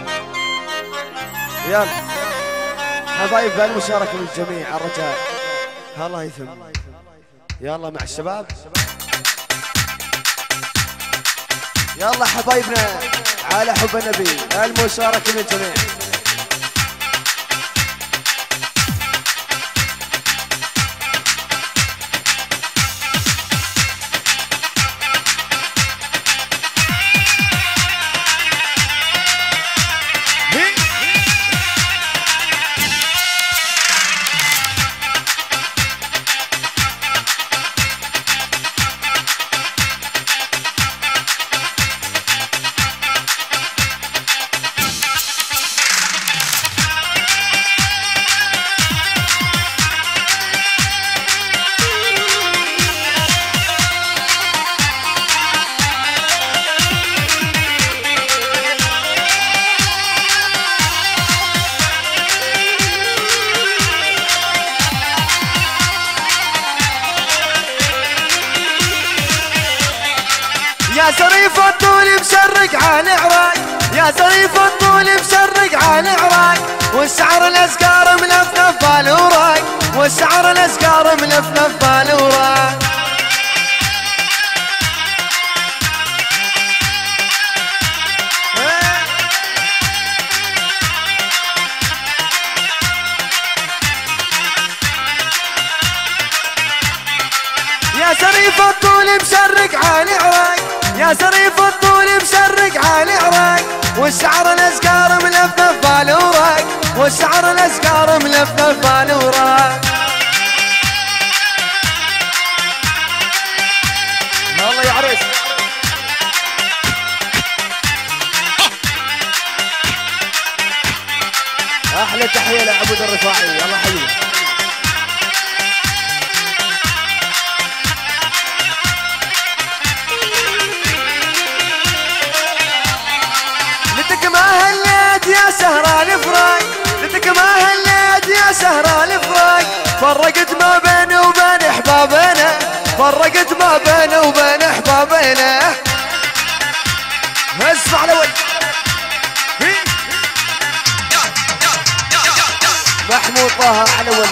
يلا حبايب بالمشاركة من الجميع الرجال الله يثم يلا مع الشباب يلا حبايبنا على حب النبي المشاركة من الجميع يا زريف الطول مشرق على العراق، يا زريف الطول مشرق على العراق، والشعر الاشقار ملفلف بالوراق، والشعر الاشقار ملفلف بالوراق. يا زريف الطول مشرق على العراق، يا زريف الطول مشرق على العراق، والشعر الاشقار ملفلف بالوراق، والشعر الاشقار ملفلف بالوراق. الله يا عريس. احلى تحيه لعبود الرفاعي، الله حبيبي. يا سهرة الفراق، لتك ما هليت يا سهرة الفراق، فرقت ما بيني وبين احبابنا، فرقت ما بيني وبين احبابنا. اسمع لول محمود طه على ول،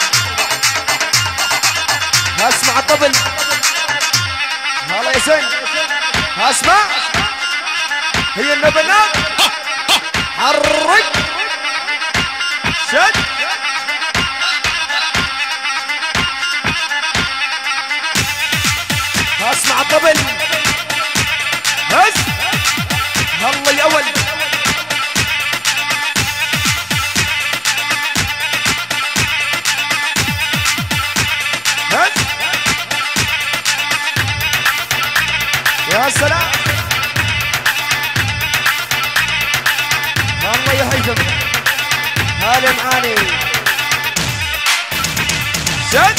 اسمع الطبل. هلا يا سن، اسمع هي النبنات حرك شد. اسمع الطبل هز. الله الاول هز. يا سلام الله يحييكم. هلا معاني شد.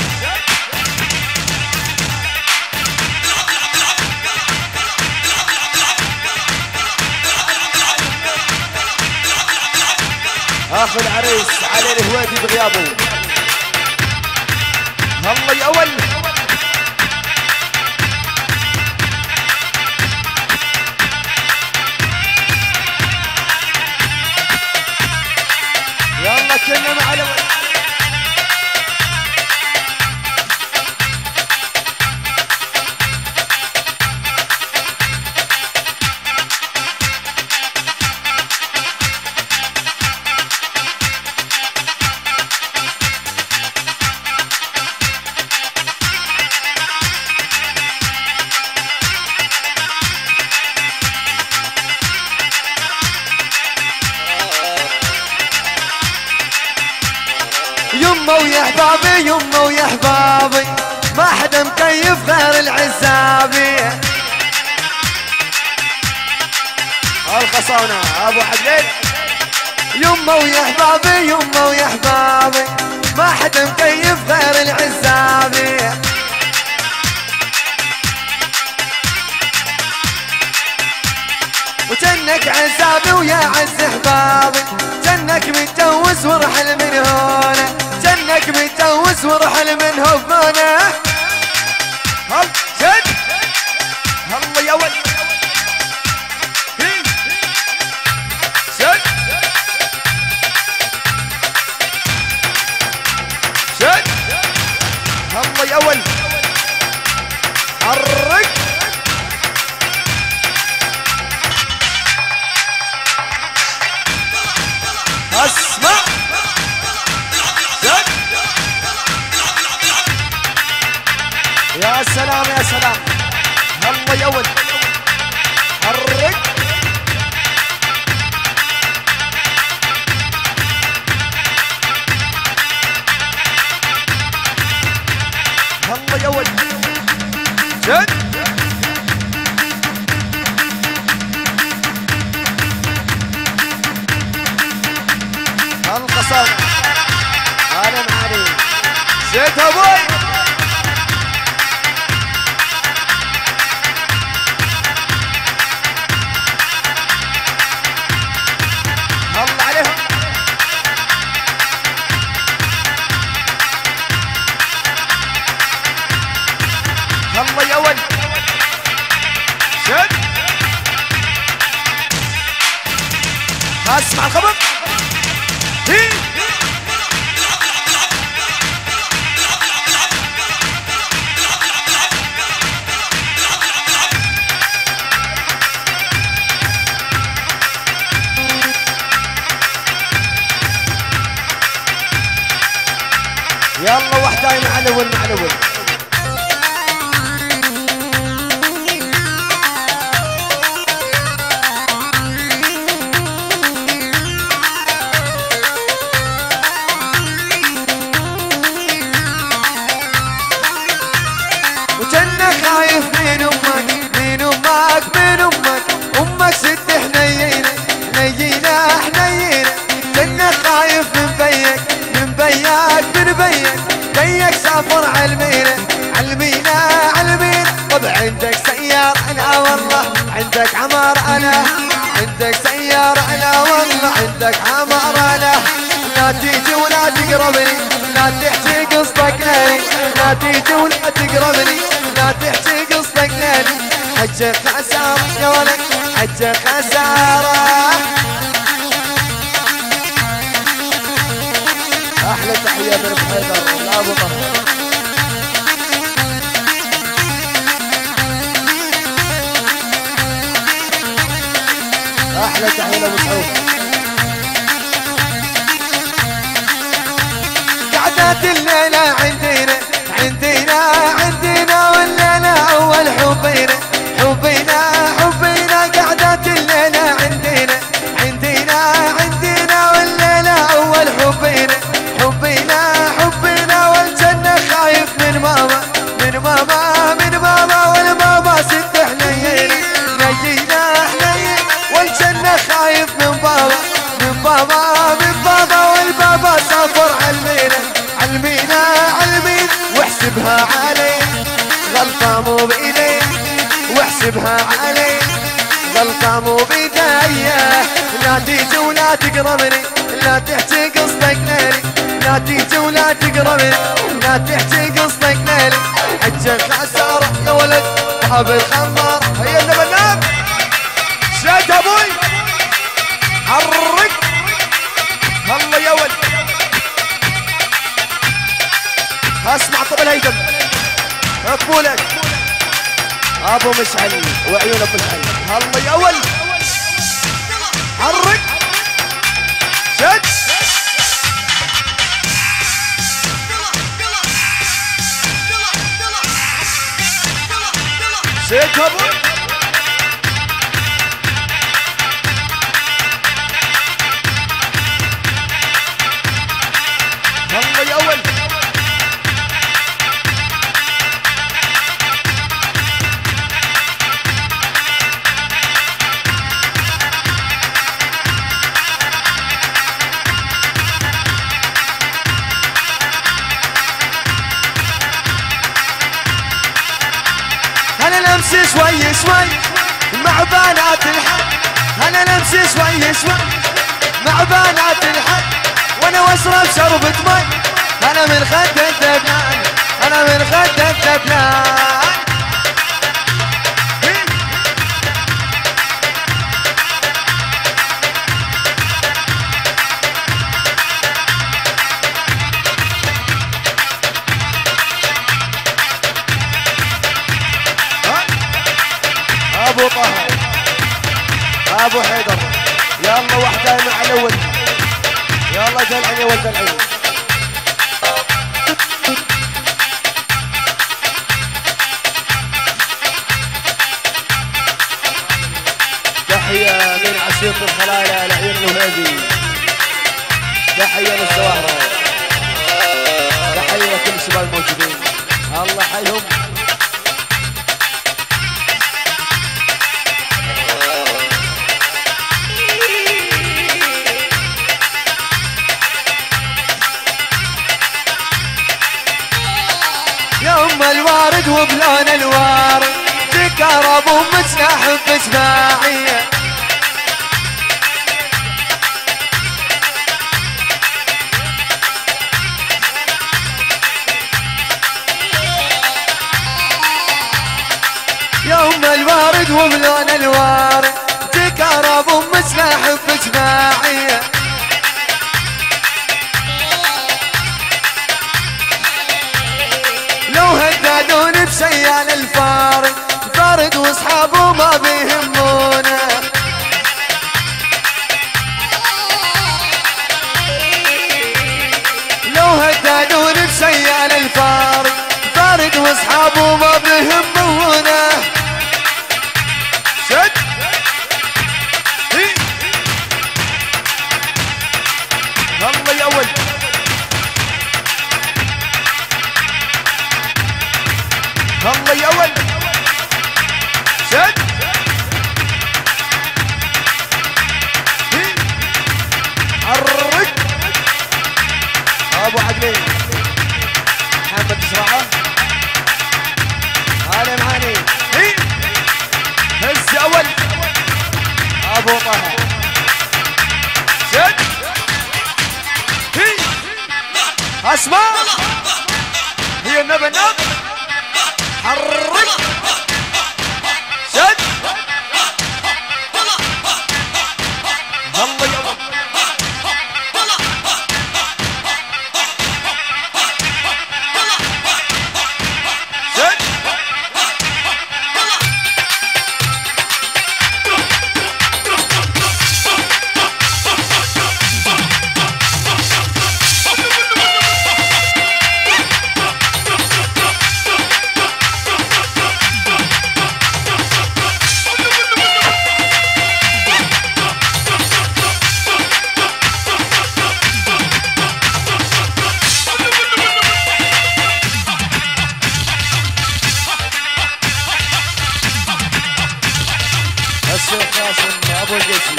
اخو العريس علي الهويدي بغيابه. الله يأول يلا كلنا مع الأول. يمه ويا احبابي، يمه ويا احبابي، ما حدا مكيف غير العزابي. الخصانة ابو عدلين. يمه ويا احبابي، يمه ويا احبابي، ما حدا مكيف غير العزابي. وجنك عزابي ويا عز احبابي، جنك متجوز ورحل من هنا، جنك متجوز ورحل من هنا. هل جن الله يا ولد جن جن الله يا ولد حرك. اسمع جد. يا سلام يا سلام الله يا ولد حرك. الله يا ولد جد. القصانة اهلا علي زيت ابوي. الله عليهم. الله يا ولد شد. يلا وحداي مع الاول مع الاول. وجنك خايف من امك من امك من امك، امك ست حنينه حنينه حنينه. جنك خايف من بيك من بيك من بيك، بيك سافر عالمينه عالمينه عالمينه. طب عندك سيارة انا والله عندك عمار انا، عندك سيارة انا والله عندك عمار انا. لا تيجي ولا تقربني لا تحكي قصتك لي، لا تيجي ولا تقربني لا تحكي قصتك لي. حجك خسارة يا ولد حجك خسارة. احلى تحية من ابو حيدر ابو طه. احلى تحية لابو سعود. قعدات الليلة عندنا عندنا عندنا، والليلة اول حبينا حبينا حبينا. قعدات الليلة عندنا عندنا عندنا، والليلة اول حبينا حبينا حبينا. والجنة خايف من ماما من ماما من ماما، والماما ست حنينة حنينة حنينة. والجنة خايف من بابا من بابا من بابا، والبابا سافر عالمينة عالمينة عالمينة. واحسبها علي غلطة مو بإيدي، واحسبها علي غلطة مو بإيدي. لا تيجي ولا تقربني لا تحكي قصتك ليلي، لا تيجي ولا تقربني لا تحكي قصتك ليلي. حجك خسارة يا ولد باب الخمار. هيا اللي بنام شاد ابوي حرك الله يا ولد. اسمع طبل هيثم اقبولك ابو مشعل وعيون ابو مشعل. الله يا ولد حرك شد شيك ابو. الله يا ولد انا نمشي شوي شوي مع بنات الحق، انا نمشي شوي شوي مع بنات الحق. وانا واشرب شربة مي انا من خد الدبلان انا من خد الدبلان. ابو طه ابو حيدر يلا وحده مع الاول. يلا دلعني يا ولد دلعني. تحية من عشيرة الخلايا العيون الوهيبي، تحية للزواهرة، تحية لكل الشباب الموجودين الله يحييهم. يا ام الوارد وبلون الوارد تكرب امتنا حب اسماعيه. يا ام الوارد وبلون الوارد تكرب امتنا حب اسماعيه. لو هددوني بسيال الفارد فارد واصحابه ما بيهمونا. لو هددوني بسيال الله يا ولد شد حرك ابو عقلين محمد اسرعه هلا معاني هز يا ولد ابو طه شد اسمع هي النبى النب حرك شد الله يا ولد شد الشيخ قاسم ابو القسمي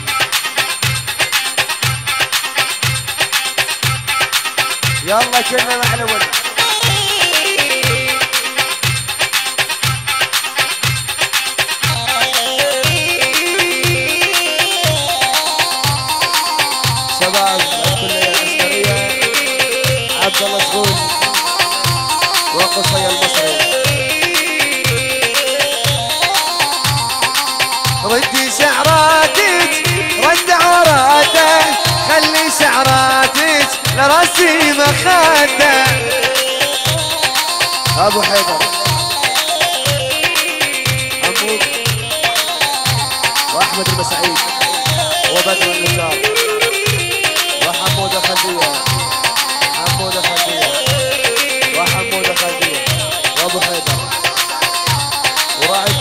يلا كلمه مع الولد شباب الكليه العسكريه عبد الله صغول وقصي المصري ردي شعراتك رد عراته خلي شعراتك لراسي مخاته ابو حيدر عمود واحمد المسعيد وبدر النجار وحمود خلديه حمود خلديه وحمود خلديه وابو حيدر ورعد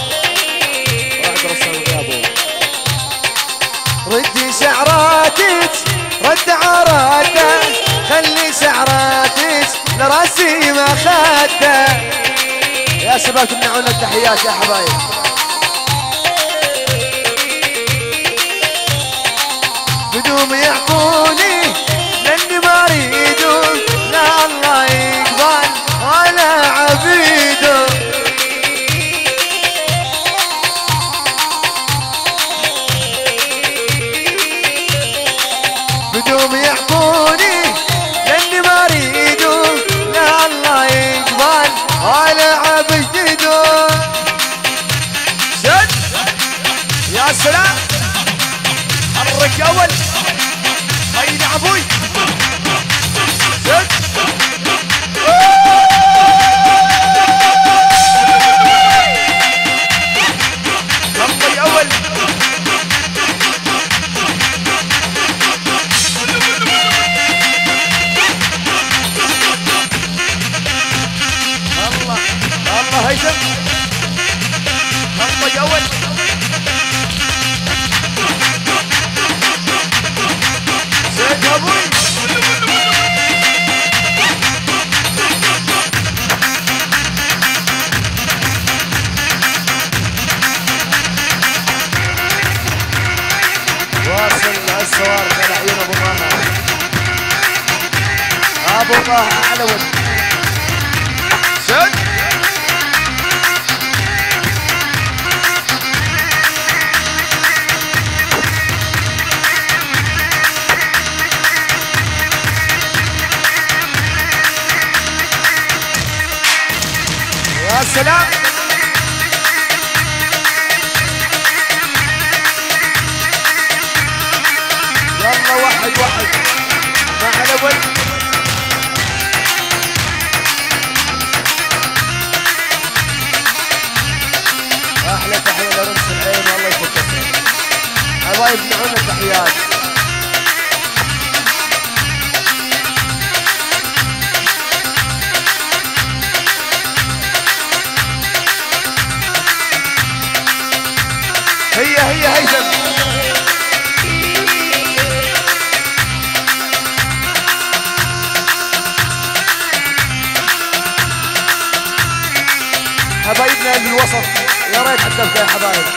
ردي شعراتك رد عراته خلي شعراتك لراسي ما خدته يا شباب تمنعونا التحيات يا حبايب بدوم يعطوني لاني ما اريدو لا الله يقبل على عبيده بدوم يحكوني لاني ما اريدو لا الله يقبل على عبيده شد يا سلام حرك يا ولد خيل ابوي شد الله يا ولد الله هيثم الله يا ولد زيد ابوي واصل الصواريخ على عيون ابو طه ابو طه على ولد شد يا سلام يلا واحد واحد مع الأول أحلى تحية لرمس العين والله يفك الخير حبايب معونا التحيات هي هيثم حبايبنا اللي بالوسط يا ريت حتى يا حبايب.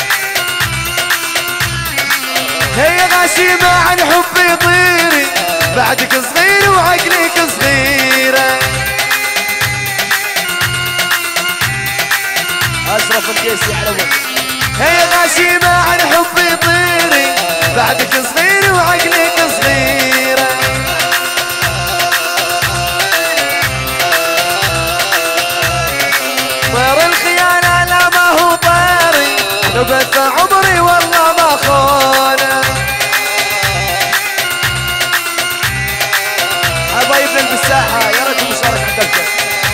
هي غشيمة عن حبي طيري بعدك صغير وعقلك صغيرة. أشرف القيسي على هي غشيمة عن حبي طيري بعدك صغير وعقلك صغيرة. طير الخيانة لا ما هو طيري لو بث عمري والله ما خونه. حبايبنا بالساحة يا ريت المشاركة عندك.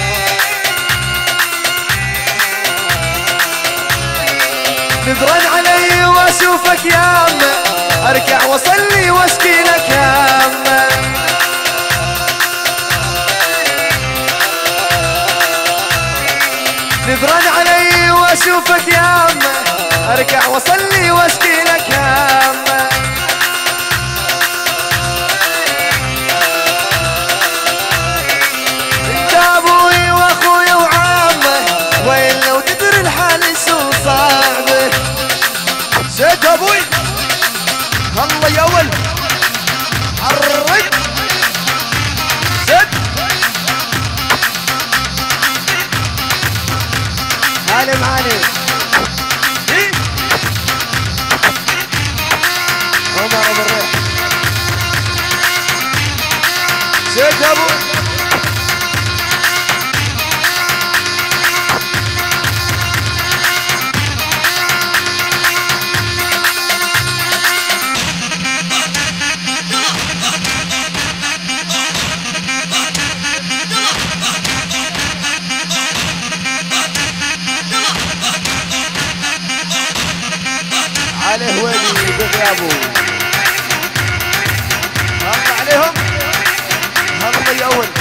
نذرن علي واشوفك يامه اركع واصلي واشكي لك يامه. نذرن علي واشوفك يامه اركع واصلي واشكي لك يامه. انت ابوي واخوي وعامه وين لو تدري الحال شو صعبه. زيد ابوي الله يا ول حرك زيد هالي معاني عمر ابو الريح. زيد ابوي عليه ويلي بغيابه. الله عليهم الله يا اول.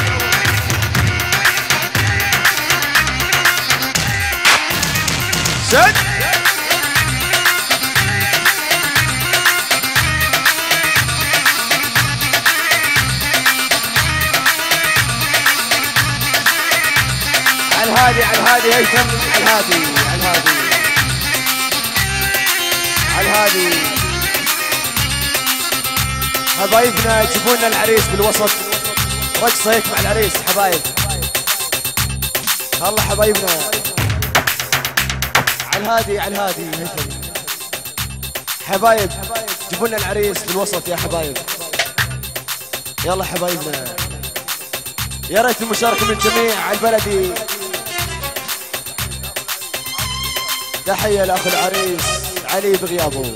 زد على الهادي على الهادي هيثم على الهادي على الهادي على الهادي. حبايبنا يجيبون لنا العريس بالوسط رقصه هيك مع العريس حبايب. الله حبايبنا على الهادي على الهادي هيثم. حبايب جيبون لنا العريس بالوسط يا حبايب. يلا حبايبنا يا ريت المشاركه من الجميع على البلدي. تحيه لاخو العريس علي بغيابه.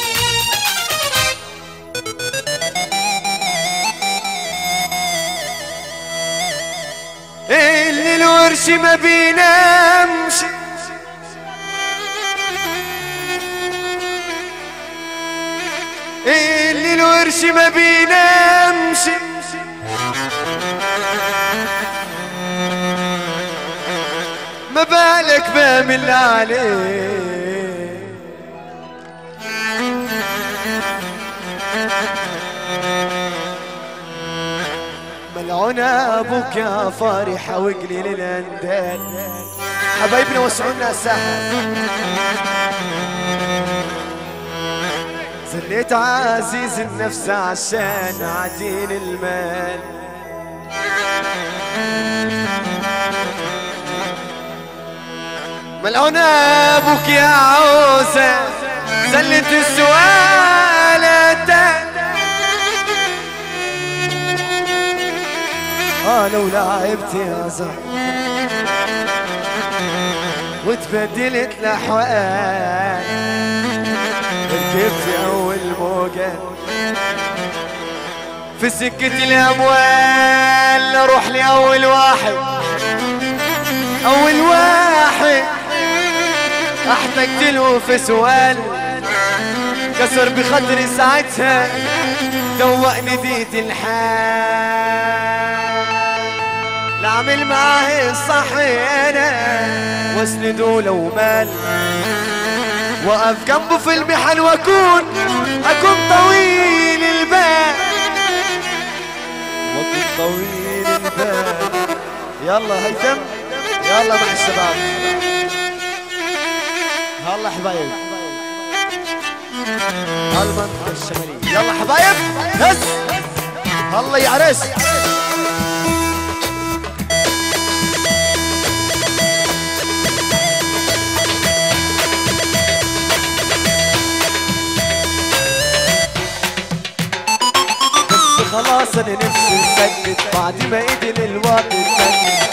اللي الورش ما بينامش اللي الورش ما بينامش ما بالك بامل عليه. ملعون ابوك يا فرحه وقليل الاندال. حبايبنا وسعونا الساحه. زليت عزيز النفس عشان عدين المال. ملعون ابوك يا عوزه زلت السوالة. لو لعبت يا زهر وتبدلت الاحوال ركبت اول موجه في سكة الاموال. اروح لاول واحد اول واحد احتجت له في سؤال كسر بخاطري ساعتها دوقني ديت الحال. لعمل معاه الصح انا واسنده لو مال واقف جنبه في المحن واكون طويل البال واكون طويل البال. يلا هيثم يلا مع الشباب. هلا حبايب المنطقة الشمالية، يلا حبايب هس هلا يا عريس. خلاص انا نفسي نسكت بعد ما ايدي للواطي اتنكت،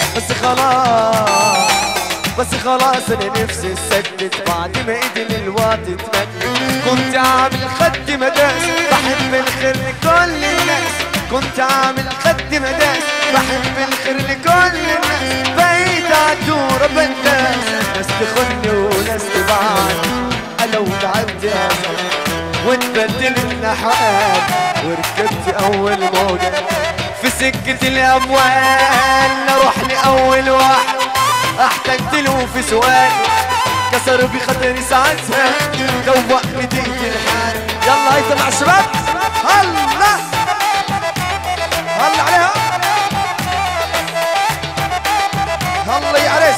بس خلاص انا نفسي نسكت بعد ما ايدي للواطي اتنكت. كنت عامل خد مداس بحب الخير لكل الناس، كنت عامل خد مداس بحب الخير لكل الناس. بقيت عالدورة بنداس ناس تخني وناس تبعد، انا وتعبت يا زلمة واتبدلنا حال وركبت اول موجة في سكة الاموال. اروح لاول واحد احتجت له في سؤال، كسر بخاطري ساعتها دوقني دقيقة الحال. يلا هيثم مع الشباب هلا هلا عليها هلا يا عريس.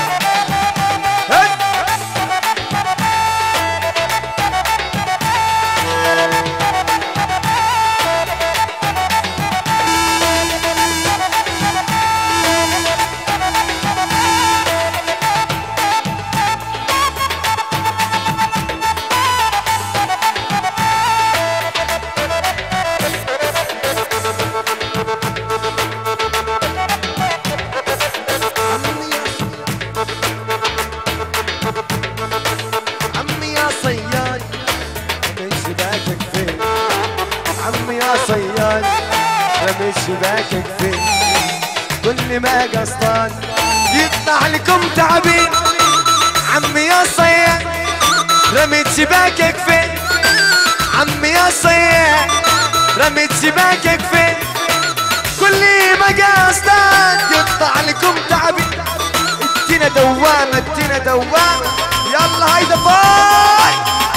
صياد رمي شباكك فين، كل ما قصدان يطلع لكم تعبين. عمي يا صياد رميت شباكك فين، عمي يا صياد رميت شباكك فين، كل ما قصدان يطلع لكم تعبين. ادينا دوامة ادينا دوامة، يلا هيدا فوق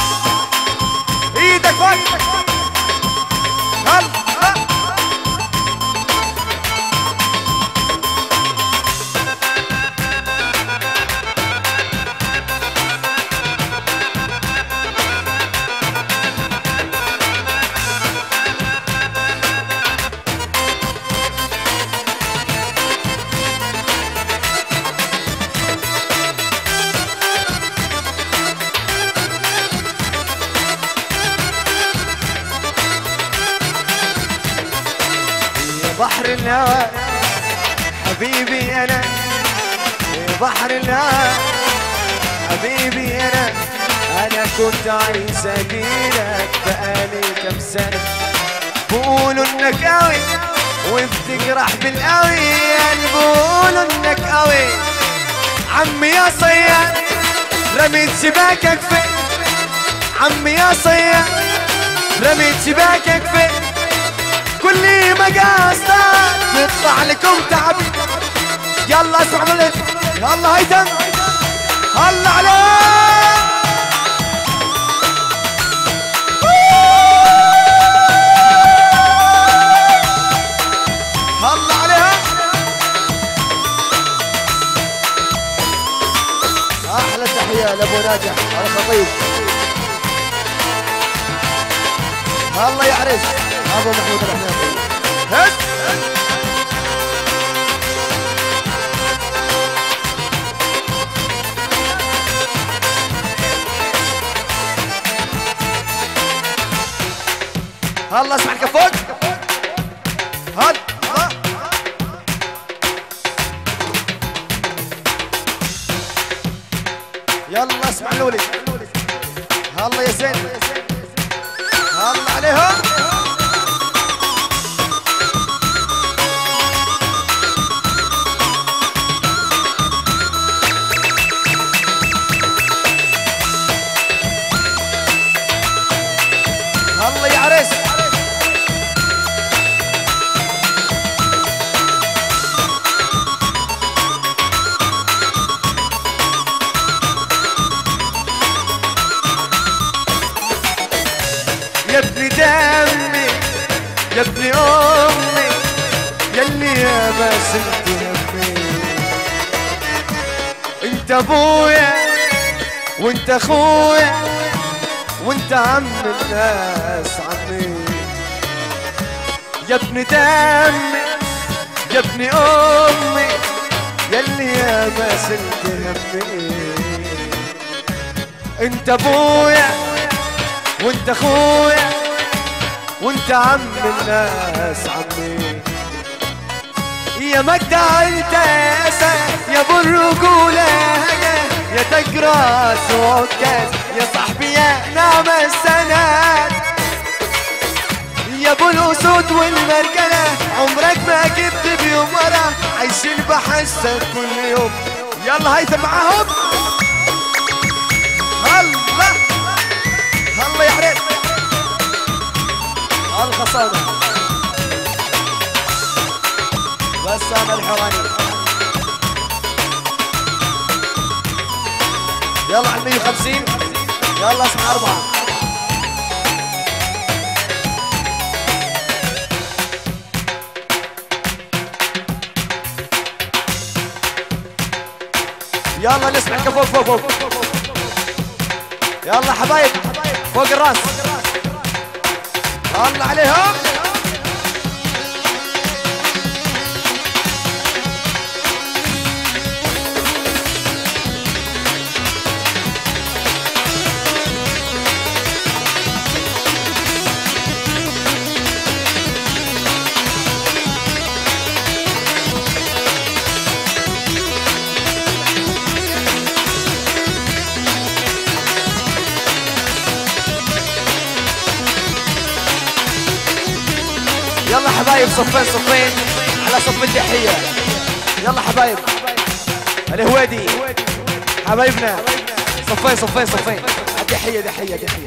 ايدك فوق بحر الهوى حبيبي انا، بحر الهوى حبيبي انا كنت عايز اجيلك بقالي كام سنة. بقولوا انك قوي وبتجرح بالقوي، بقولوا انك قوي. عمي يا صياد رميت شباكك فين، عمي يا صياد رميت شباكك فين، كل ما قصدك يطلع لكم تعبين. يلا اسمع منك يلا هيثم هلا عليك هلا عليها. احلى تحية لابو ناجح على خطيب. هلا يا عريس ابو محمود الرحمن هس هلا اسمع الكفوق هلا يلا اسمع لولي هلا يا زين هلا عليها. هلا يا عريس يا ابن دمي يا ابن امي يلي يا ما شلت همي، انت ابويا وانت اخويا وانت عم الناس عمي، يا ابن دمي يا ابن امي يلي يا ما شلت همي. انت ابويا وانت اخويا وانت عم الناس عمي، يا مجدع انت يا ابو الرجوله، يا تجراس وعكاز يا صاحبي يا نعم السند، يا ابو الاسود والمرجله عمرك ما جبت بيوم ورا، عايشين بحسك كل يوم. يلا هيثم معاهم. الله الله يا حريت الخصانه بسام الحراني. يلا على 150. يلا اسمع 4. يلا نسمع فوق فوق فوق. يلا حبايب فوق الراس. يلا عليهم. يلا حبايب صفين صفين على صف التحية. يلا حبايب الهويدي حبايبنا صفين صفين صفين. التحية دحية دحية.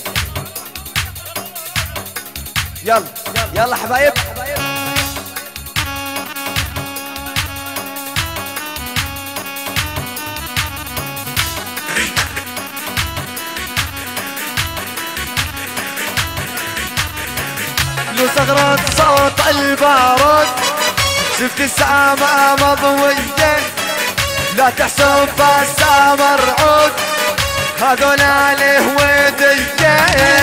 يلا يلا حبايب. لو صغرت صوت البارود شفت الساعة مضوية، لا تحسب بس مرعود هذول الهويدية.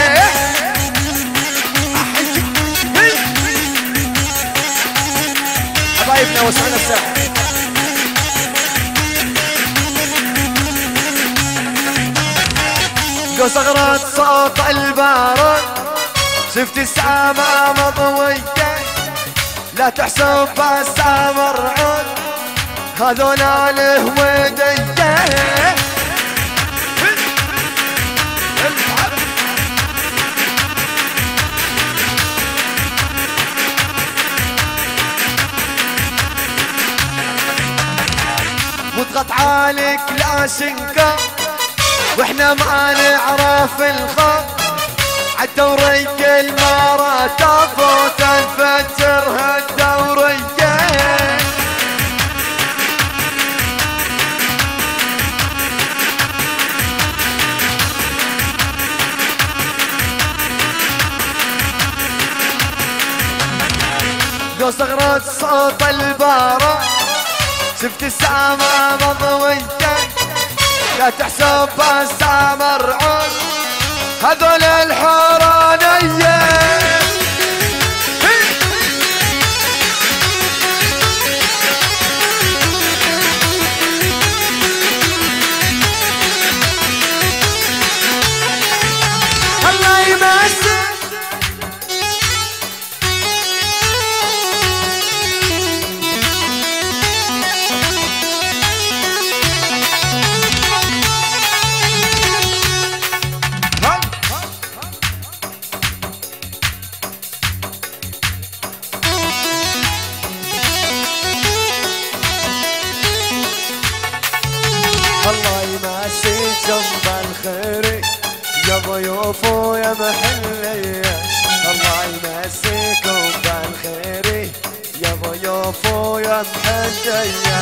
حبايبنا وسعنا الساحة. لو صغرت صوت البارود شفت الساعة مضوية، لا تحسب بس مرعود هذول الهويدية. وضغط عالك لا شنكر واحنا ما نعرف الخط، عالدوري كل مرة تفوت نفجرها الدورية. لو صغرت صوت البارة شفت الساعة مضوية، لا تحسب بس مرعود هذول الحرانية. الله يمسك الله يمسك جنب الخير يا ضيوف ويا محلية. الله يمسكم بالخير يا ضيوف ويا محلية.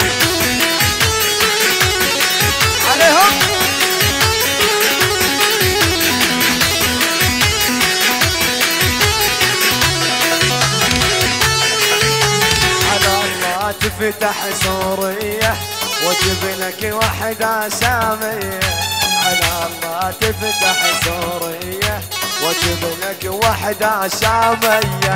عليهم على الله تفتح سورية واجيب لك وحدة شامية. على الله تفتح سورية واجيب لك وحدة شامية.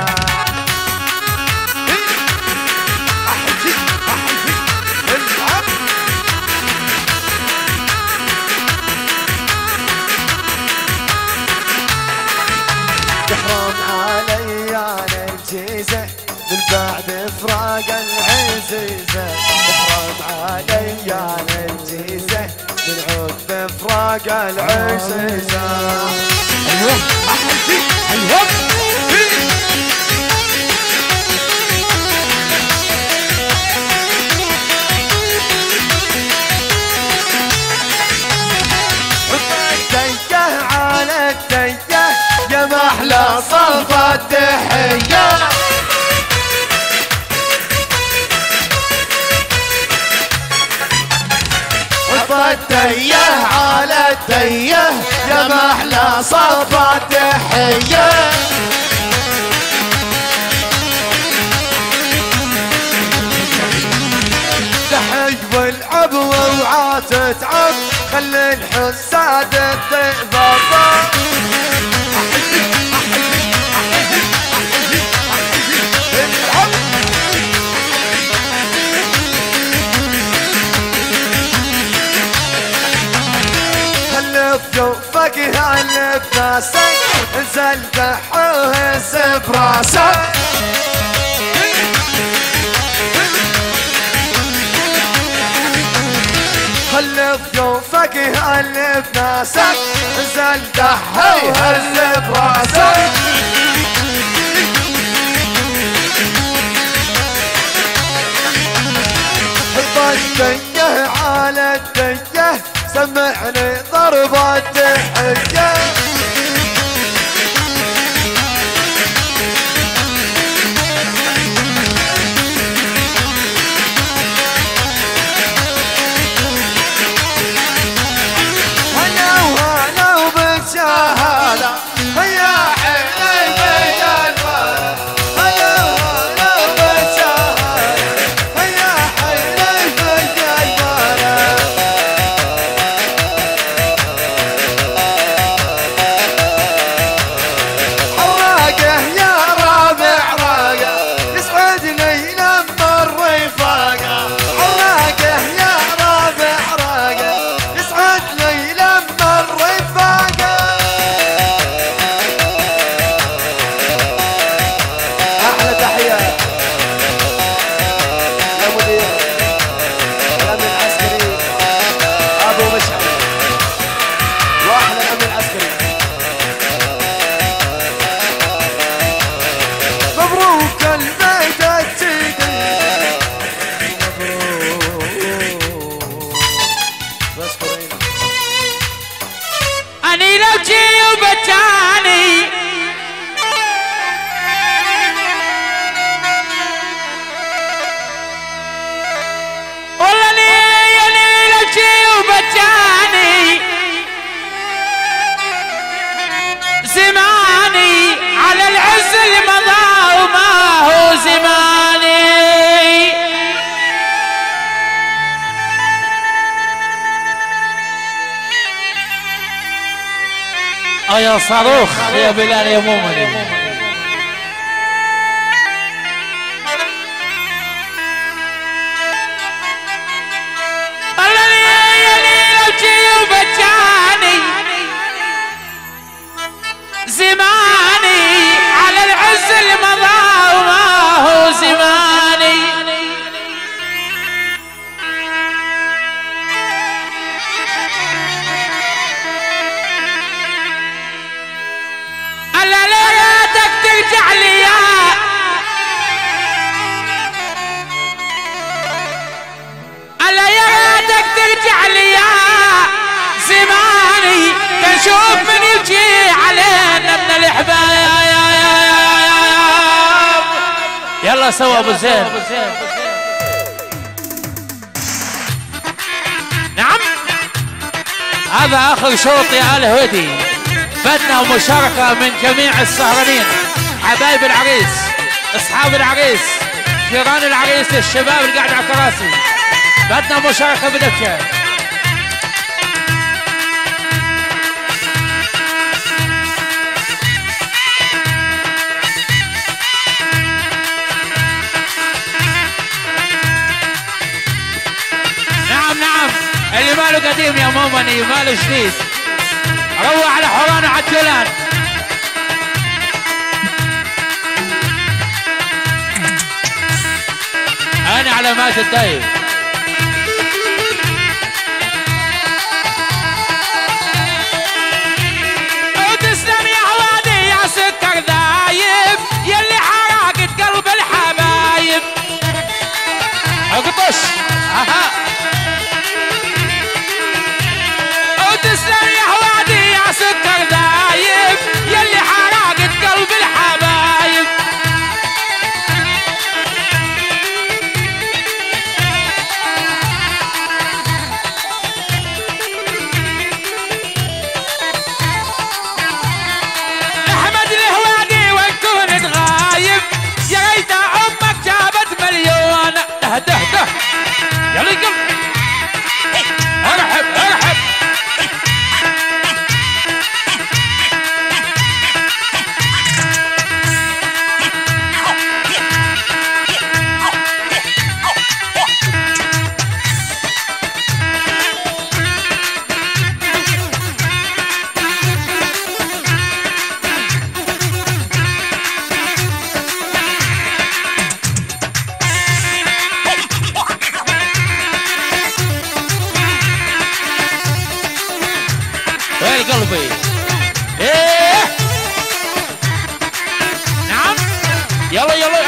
تحرم علي على الجيزة من بعد فراق العزيزة. تحرم علي على الجيزة من عقب فراق العزيزة. ايوه احلى ايوه التيه على التيه يا محلى صرف التحية. التيه على التيه يا محلى صرف التحية. تحي والعب ووعى تتعب خلي الحساد تضبط. خلي ضيوفك يهلب ناسك انزل دحوهس براسك. خلي ضيوفك يهلب ناسك انزل دحوهس براسك. التيه على التيه سمعني ضربة تحية. هلا وهلا وبالشهادة هيا حيلي بيا الولد. هلا وهلا وبالشهادة هيا حيلي بيا الولد. حراقه يا رابع راقه يسعدني لما الرفاقه. حراقه يا رابع راقه يسعدني لما الرفاقه. احلى تحيه يا مدير الامن العسكري ابو مشعل واحلى الامن العسكري. مبروك البيت السيدي مبروك. بشكرين أني لو جي وبجاني والله أني لو جي وبجاني زماني على العز المضى وما هو زماني. يا صاروخ يا بلال يا مؤمن. زماني على العز المضى وما هو زماني. ألا ليتك ترجع لي ألا ياتك ترجع لي يا زماني تشوف من يجي علينا من الحبايب. يلا سوا ابو زين. نعم هذا اخر شوط يا ال هودي. بدنا مشاركة من جميع السهرانين حبايب العريس اصحاب العريس جيران العريس الشباب اللي قاعد على الكراسي. بدنا مشاركة بدكة. ماله قديم يا مومني ماله جديد. روح على حوران وعجلان. انا على مات الدايب. وتسلم يا حوادي يا سكر دايب يلي حرقت قلب الحبايب. اقطش. اها وتسلم يا حوادي يا سكر دايب يلي حرقت قلب الحبايب. احمد الهوادي وين كنت غايب يا ريت امك جابت مليون. ده ده ده يلا قل. ارحب ارحب. وين قلبي؟ ايه نعم يلا يلا.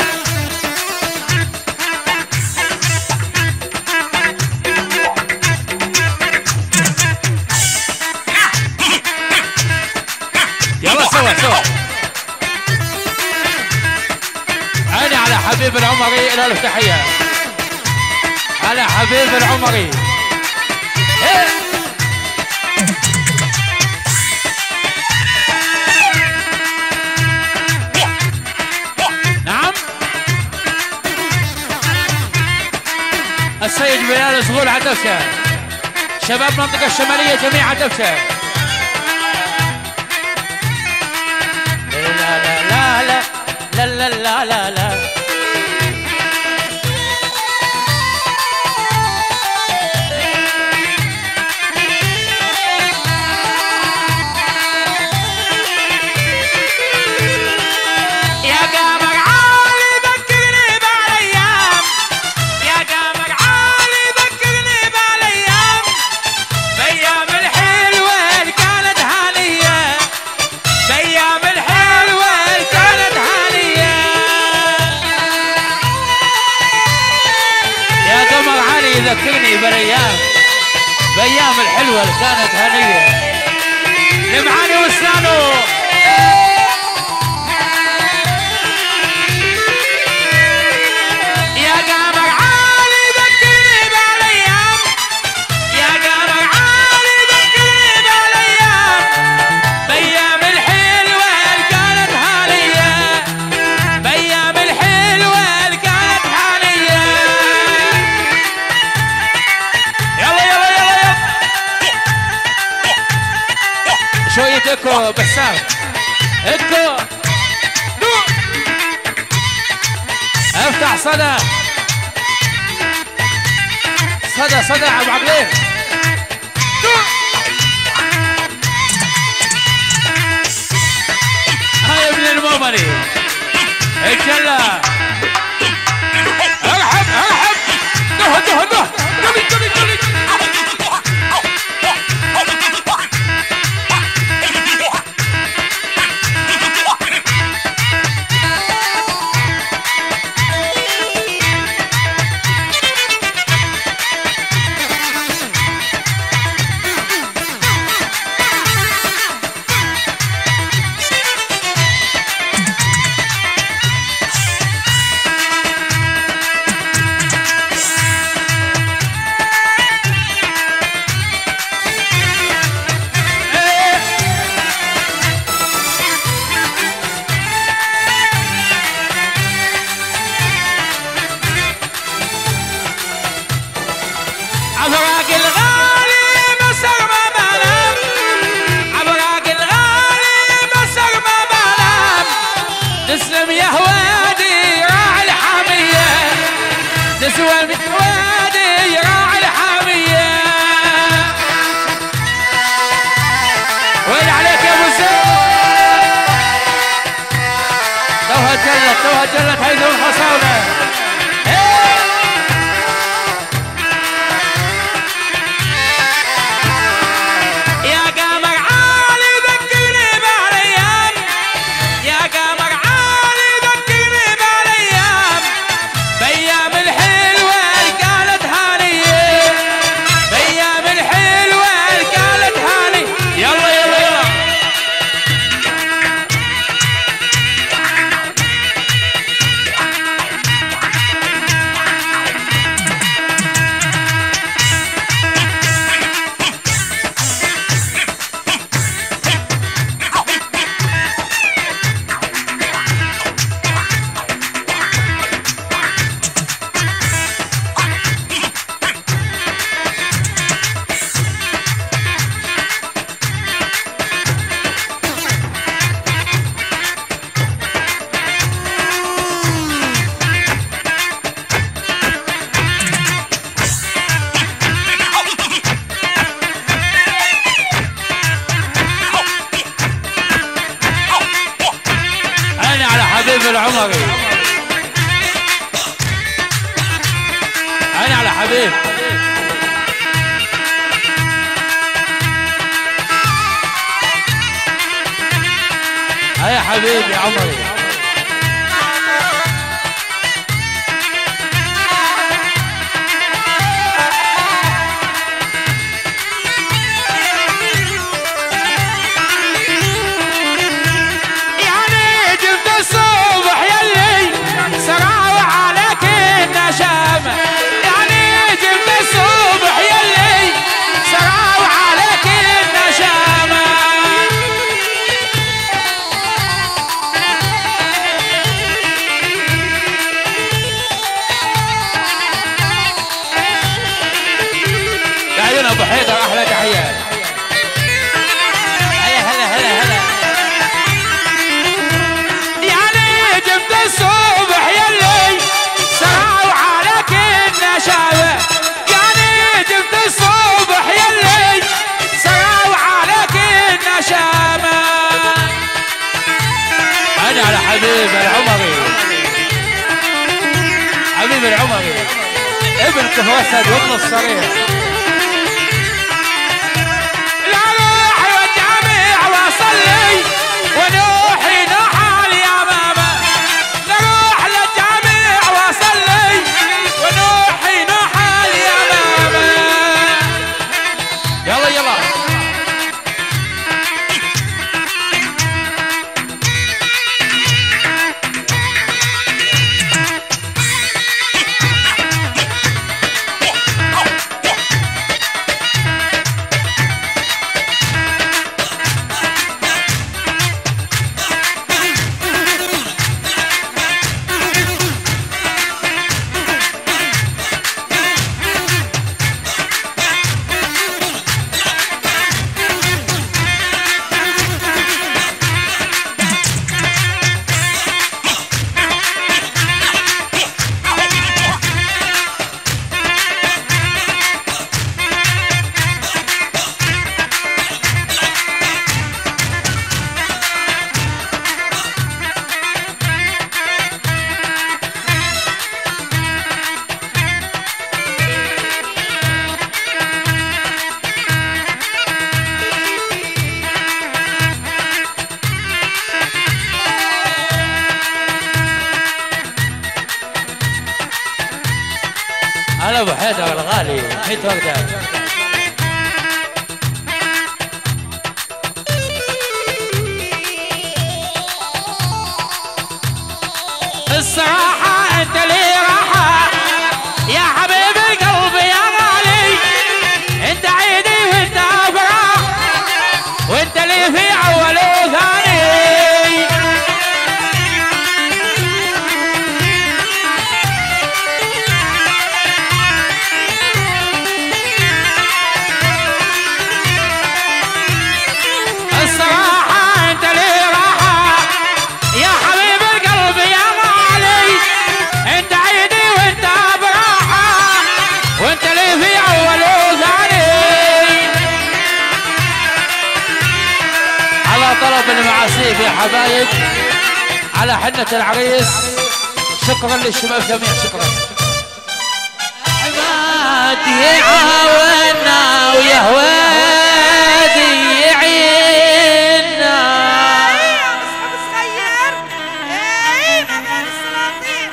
يلا سوا سوا. عيني على حبيب العمري، له تحية على حبيب العمري. إيه. نعم السيد بلال صغول عدفشة، شباب المنطقة الشمالية جميع عدفشة. لا لا لا لا لا لا لا لا. يا قمر عالي ذكرني بالايام يا قمر عالي ذكرني بالايام بايام الحلوه اللي كانت هانيه بايام الحلوه اللي كانت هانيه. يا قمر علي يذكرني بالايام بايام الحلوه اللي كانت هنيه. المعاني وسانو يا قمر عالي ذكرني بالايام يا قمر عالي ذكرني بالايام بايام الحلوه اللي كانت هانيه بايام الحلوه اللي كانت هانيه. يلا يلا يلا يلا. شوية اكو بسام اكو. افتح صدى صدى صدى ابو عبلين. هاي ابن المومني اتجلى. ارحب ارحب. ده ده ده قبي قبي قبي. عبراق الغالي مسر ما بلام عبراق الغالي مسر ما بلام. تسلم يا هوادي راعي الحامية تسوى الهوادي راعي الحامية. انا على حبيب يا حبيبي عمري. يعني جبت الصبح يلي سراوي عليك النشامة، يعني جبت الصبح يلي سراوي عليك النشامة. ابو حيدر احلى تحيه. هلا هلا هلا هلا. يعني جبت الصبح يلي سراوي عليك النشامة، يعني جبت الصبح يلي سراوي عليك النشامة. انا على حبيب العمري، حبيب العمري ابن كفر اسد وابن الصريح. ونوحي نحال يا ماما، نروح للجامع واصلي ونوحي نحال يا ماما. يلا يلا هلا ابو حيدر الغالي 100 وردة. الصراحة انت لي راحة يا حبيب القلب يا غالي، انت عيدي وانت افراح وانت لي في اول وثاني. الصراحة انت لي راحة يا حبيب القلب يا غالي، انت عيدي وانت براحة وانت لي في اول وثاني. على طلب المعازيم يا حبايب، على حنة العريس. شكرا للشباب جميع، شكرا. عماد يعاوننا ويا هوادي يعيننا. اصحاب صغير ايه ما بين السلاطين.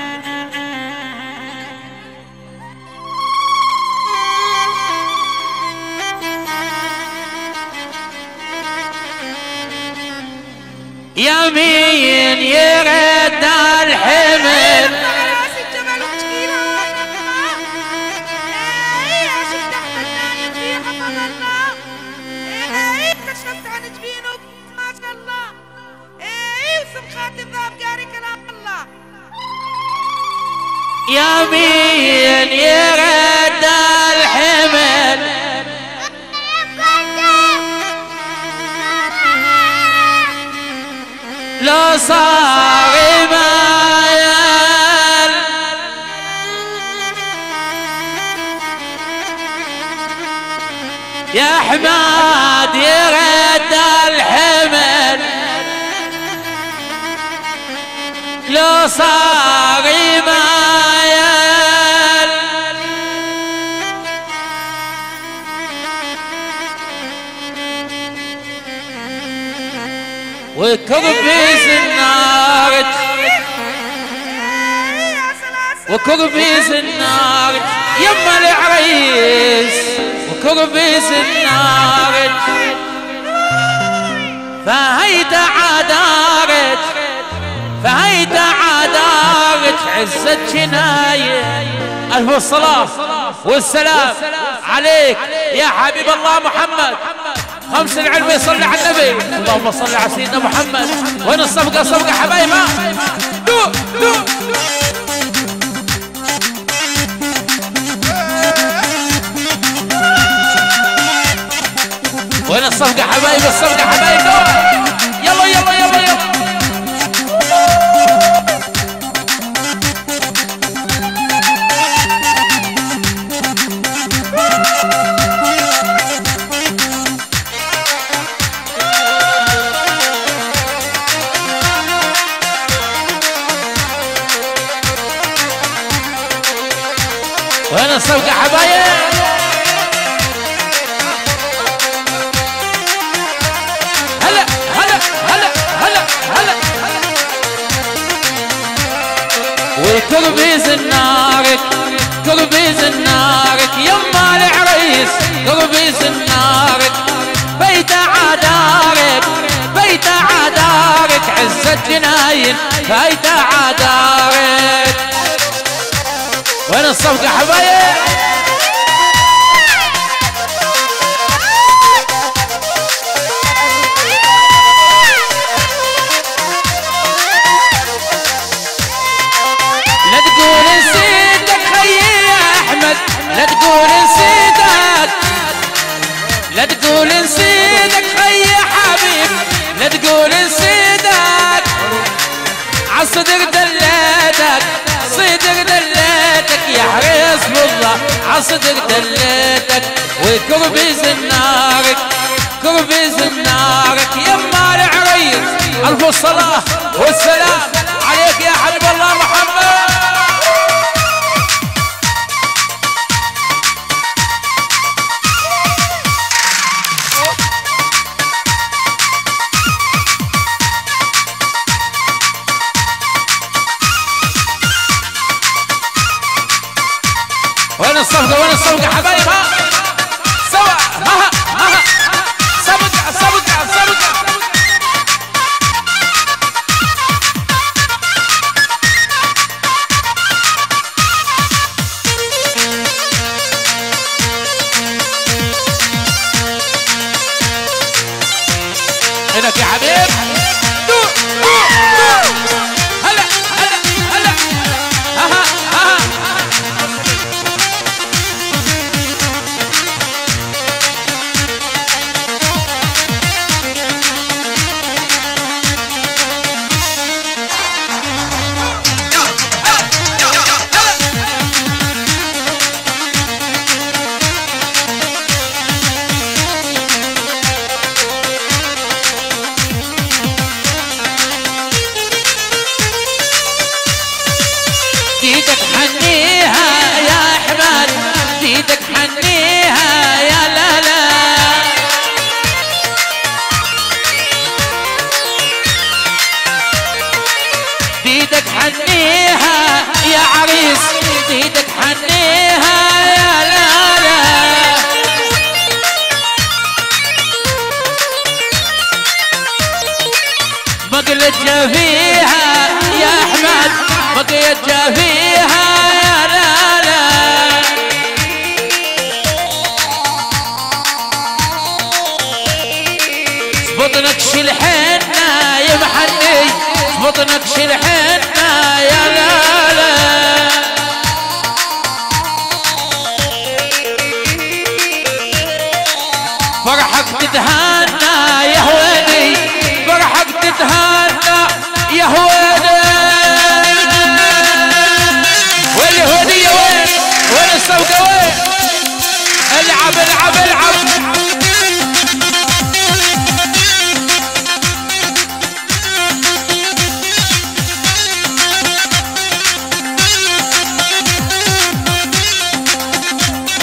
يمين يرد الحمل راس الجبل وتشكيله ايه شفت تحت النايم في حفظ الله. ايه كشفت عن جبينك ما شاء الله. ايه وسمخات الذهب قاري كلام الله. يمين يرد الحمل لو صار مايل يا حماد يرد الحمل لو صار مايل وكربيز النار وكربيز النار يما العريس وكربيز النار فهيدا عدارت فهيدا عدارت عزة جناية. ألف الصلاة والسلام عليك يا حبيب الله محمد. خمس العلم يصلي على النبي. اللهم صل على سيدنا محمد. وين الصفقة؟ صفقة حبايبها دو دو وين الصفقة حبايب؟ الصفقة حبايب يلا يلا يلا يلا. وين الصفقة حبايب؟ هلا هلا هلا هلا هلا وكربيز النارك كربيز النارك يما العريس كربيز النارك بيت عدارك بيت عدارك عزة جناين بيت عدارك. وين الصفقة حبايب؟ لا تقول نسيتك خيي يا احمد لا تقول نسيتك لا تقول نسيتك خيي يا حبيب لا تقول نسيتك عالصدق دليتك صدق دليتك يا حريص بالله عالصدق دليتك وكربيز النارك كربيز النارك يما العريس. ألف الصلاة والسلام عليك يا حبيب الله محمد. وين الصفقة؟ وين الصفقة حبايب؟ ها سوا ها ها صفقة صفقة صفقة. هناك يا حبيب دو دو دو هلا هلا هلا ها ها ها. ديدك حنيها يا احمد ديدك حنيها يا لالا ديدك حنيها يا عريس ديدك حنيها يا لالا مقلت فيها يا احمد بقيت فيها يا لالا بطنك شلحنا يا محني بطنك شلحنا يا لالا فرحك تتهانى يا هويني فرحك تتهانى يا هويني. الهدية وين؟ وين الصفقة وين؟ العب العب العب.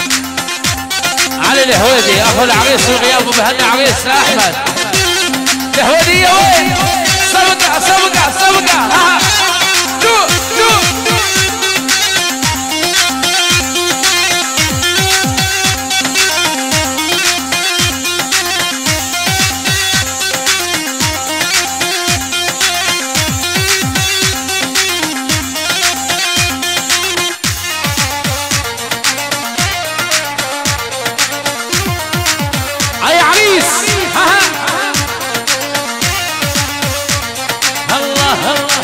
علي الهودي اخو العريس وغيابه بهنا عريس احمد يا هودية وين سبقة سبقة سبقة ها دو دو يا عريس ها الله الله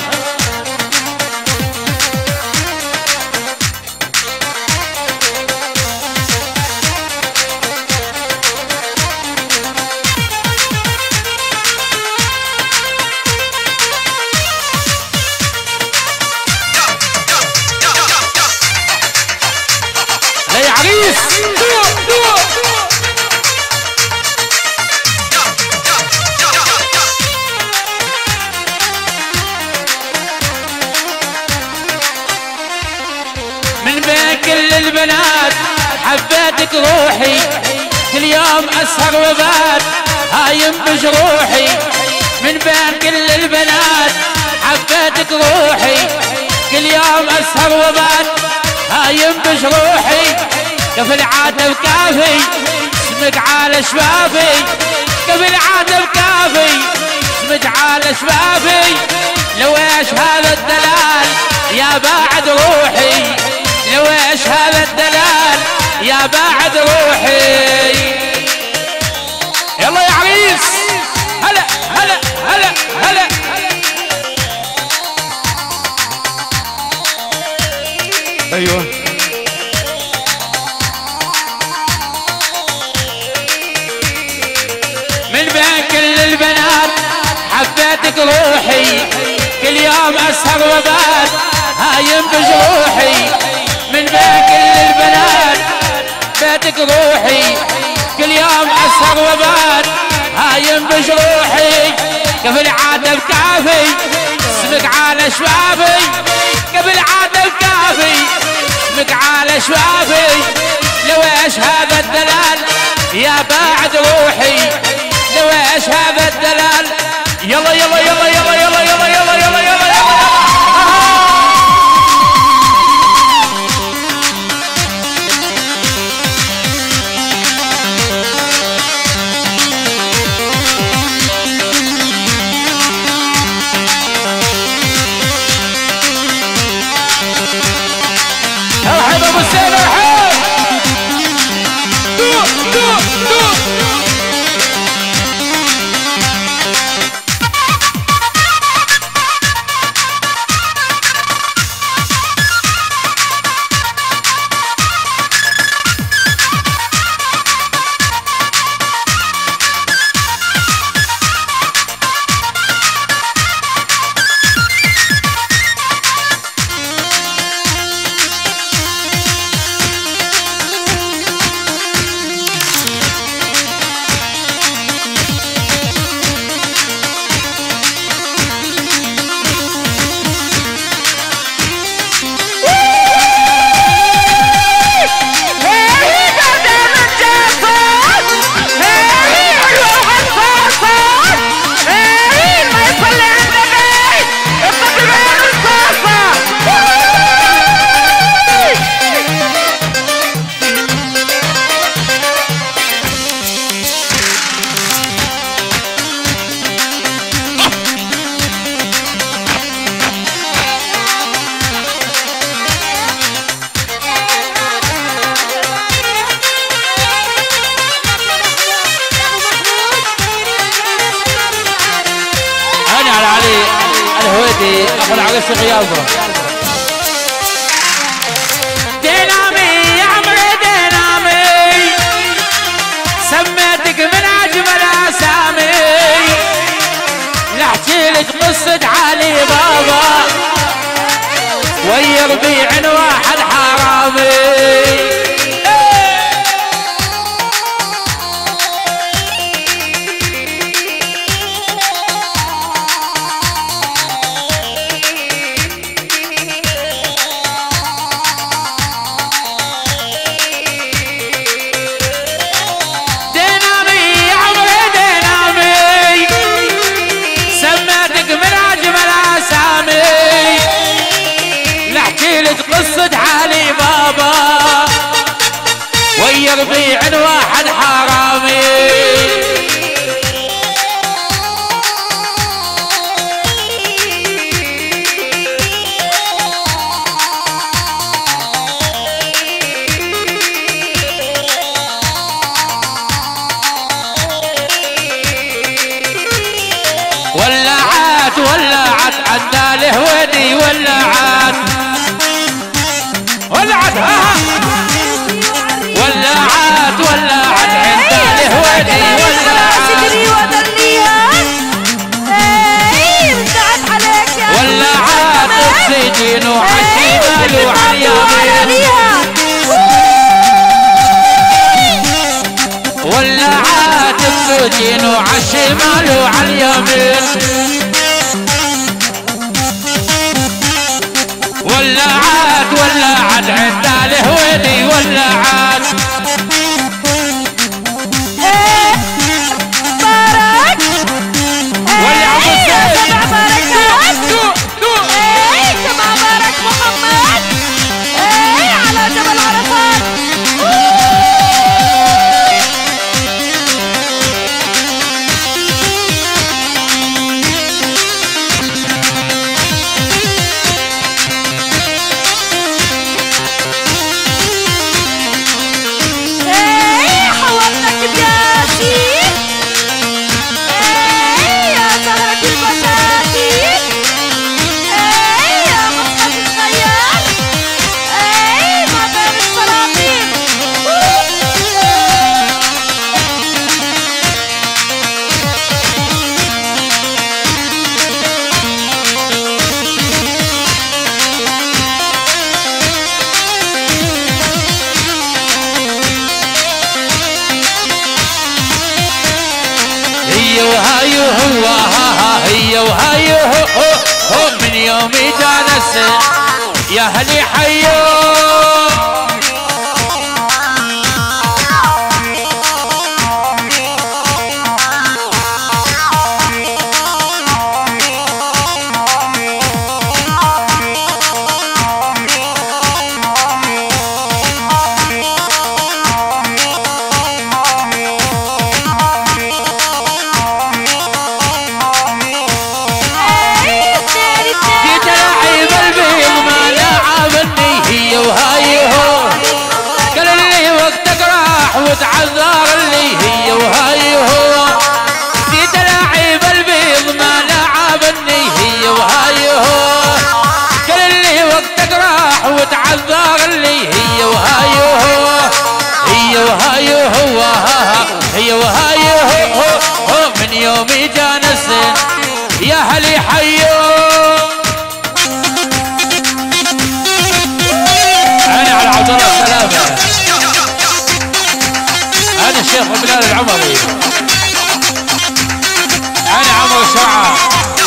يا عريس دو دو من بين كل البنات حبيتك روحي كل يوم اسهر وبات هايم بجروحي من بين كل البنات حبيتك روحي كل يوم اسهر وبات هايم بجروحي قبل عاد بكافي اسمك على شبابي قبل عاد بكافي اسمك على شبابي لو ايش هذا الدلال يا باعد روحي لو ايش هذا الدلال يا باعد روحي يلا يا عريس هلا هلا هلا هلا ايوه من بين كل البنات حبيتك روحي كل يوم اسهر وبات هايم بجروحي من بين كل البنات بيتك روحي كل يوم اسهر وبات هايم بجروحي قبل عاد بكافي اسمك على شبابي قبل عاد بكافي اسمك على شبابي لو ايش هذا الدلال يا باعد روحي لو ايش هذا الدلال يلا يلا يلا يلا يلا يلا يلا يلا يلا يلا ارحب ابو السيد ارحب دو دو دو الهويدي اخو العريس غيابه دينامي يا عمري دينامي سميتك من اجمل اسامي لحكي لك قصة علي بابا ويا ربيع واحد حرامي والربيع واحد حرامي. ولعت ولعت عنا الهويدي ولعت ولعت ها ولعت ولعت عنا الهويدي ولعت ولعت اكسجين وعالشمال وعاليمين ولعت اكسجين وعالشمال وعاليمين ولعت ولعت عند الهويدي ولعت بارك ولع ابو زيد سبع باركات كما بارك محمد على جبل عرفات. وهاي هو هي وهاي هو من يوم جانا السن يا هلي حيو وتعذر اللي هي وهاي هو في تلاعب البيض ما لعبني هي وهاي هو كل اللي وقتك راح وتعذر اللي هي وهاي هو هي وهاي هو هي وهاي هو من يوم جانا السن يا هلي حيو انا على عبد الله السلامه أنا الشيخ بلال العمري أنا عمر شعر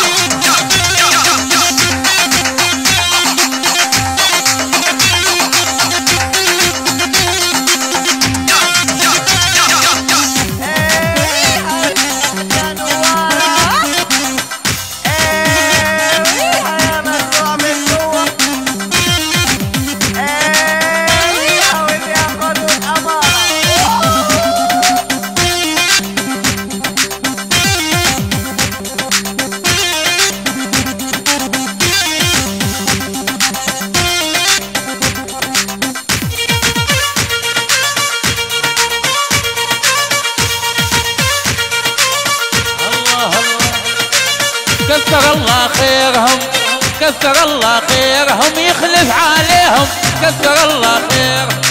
كثر الله خيرهم كثر الله خيرهم يخلف عليهم كثر الله خيرهم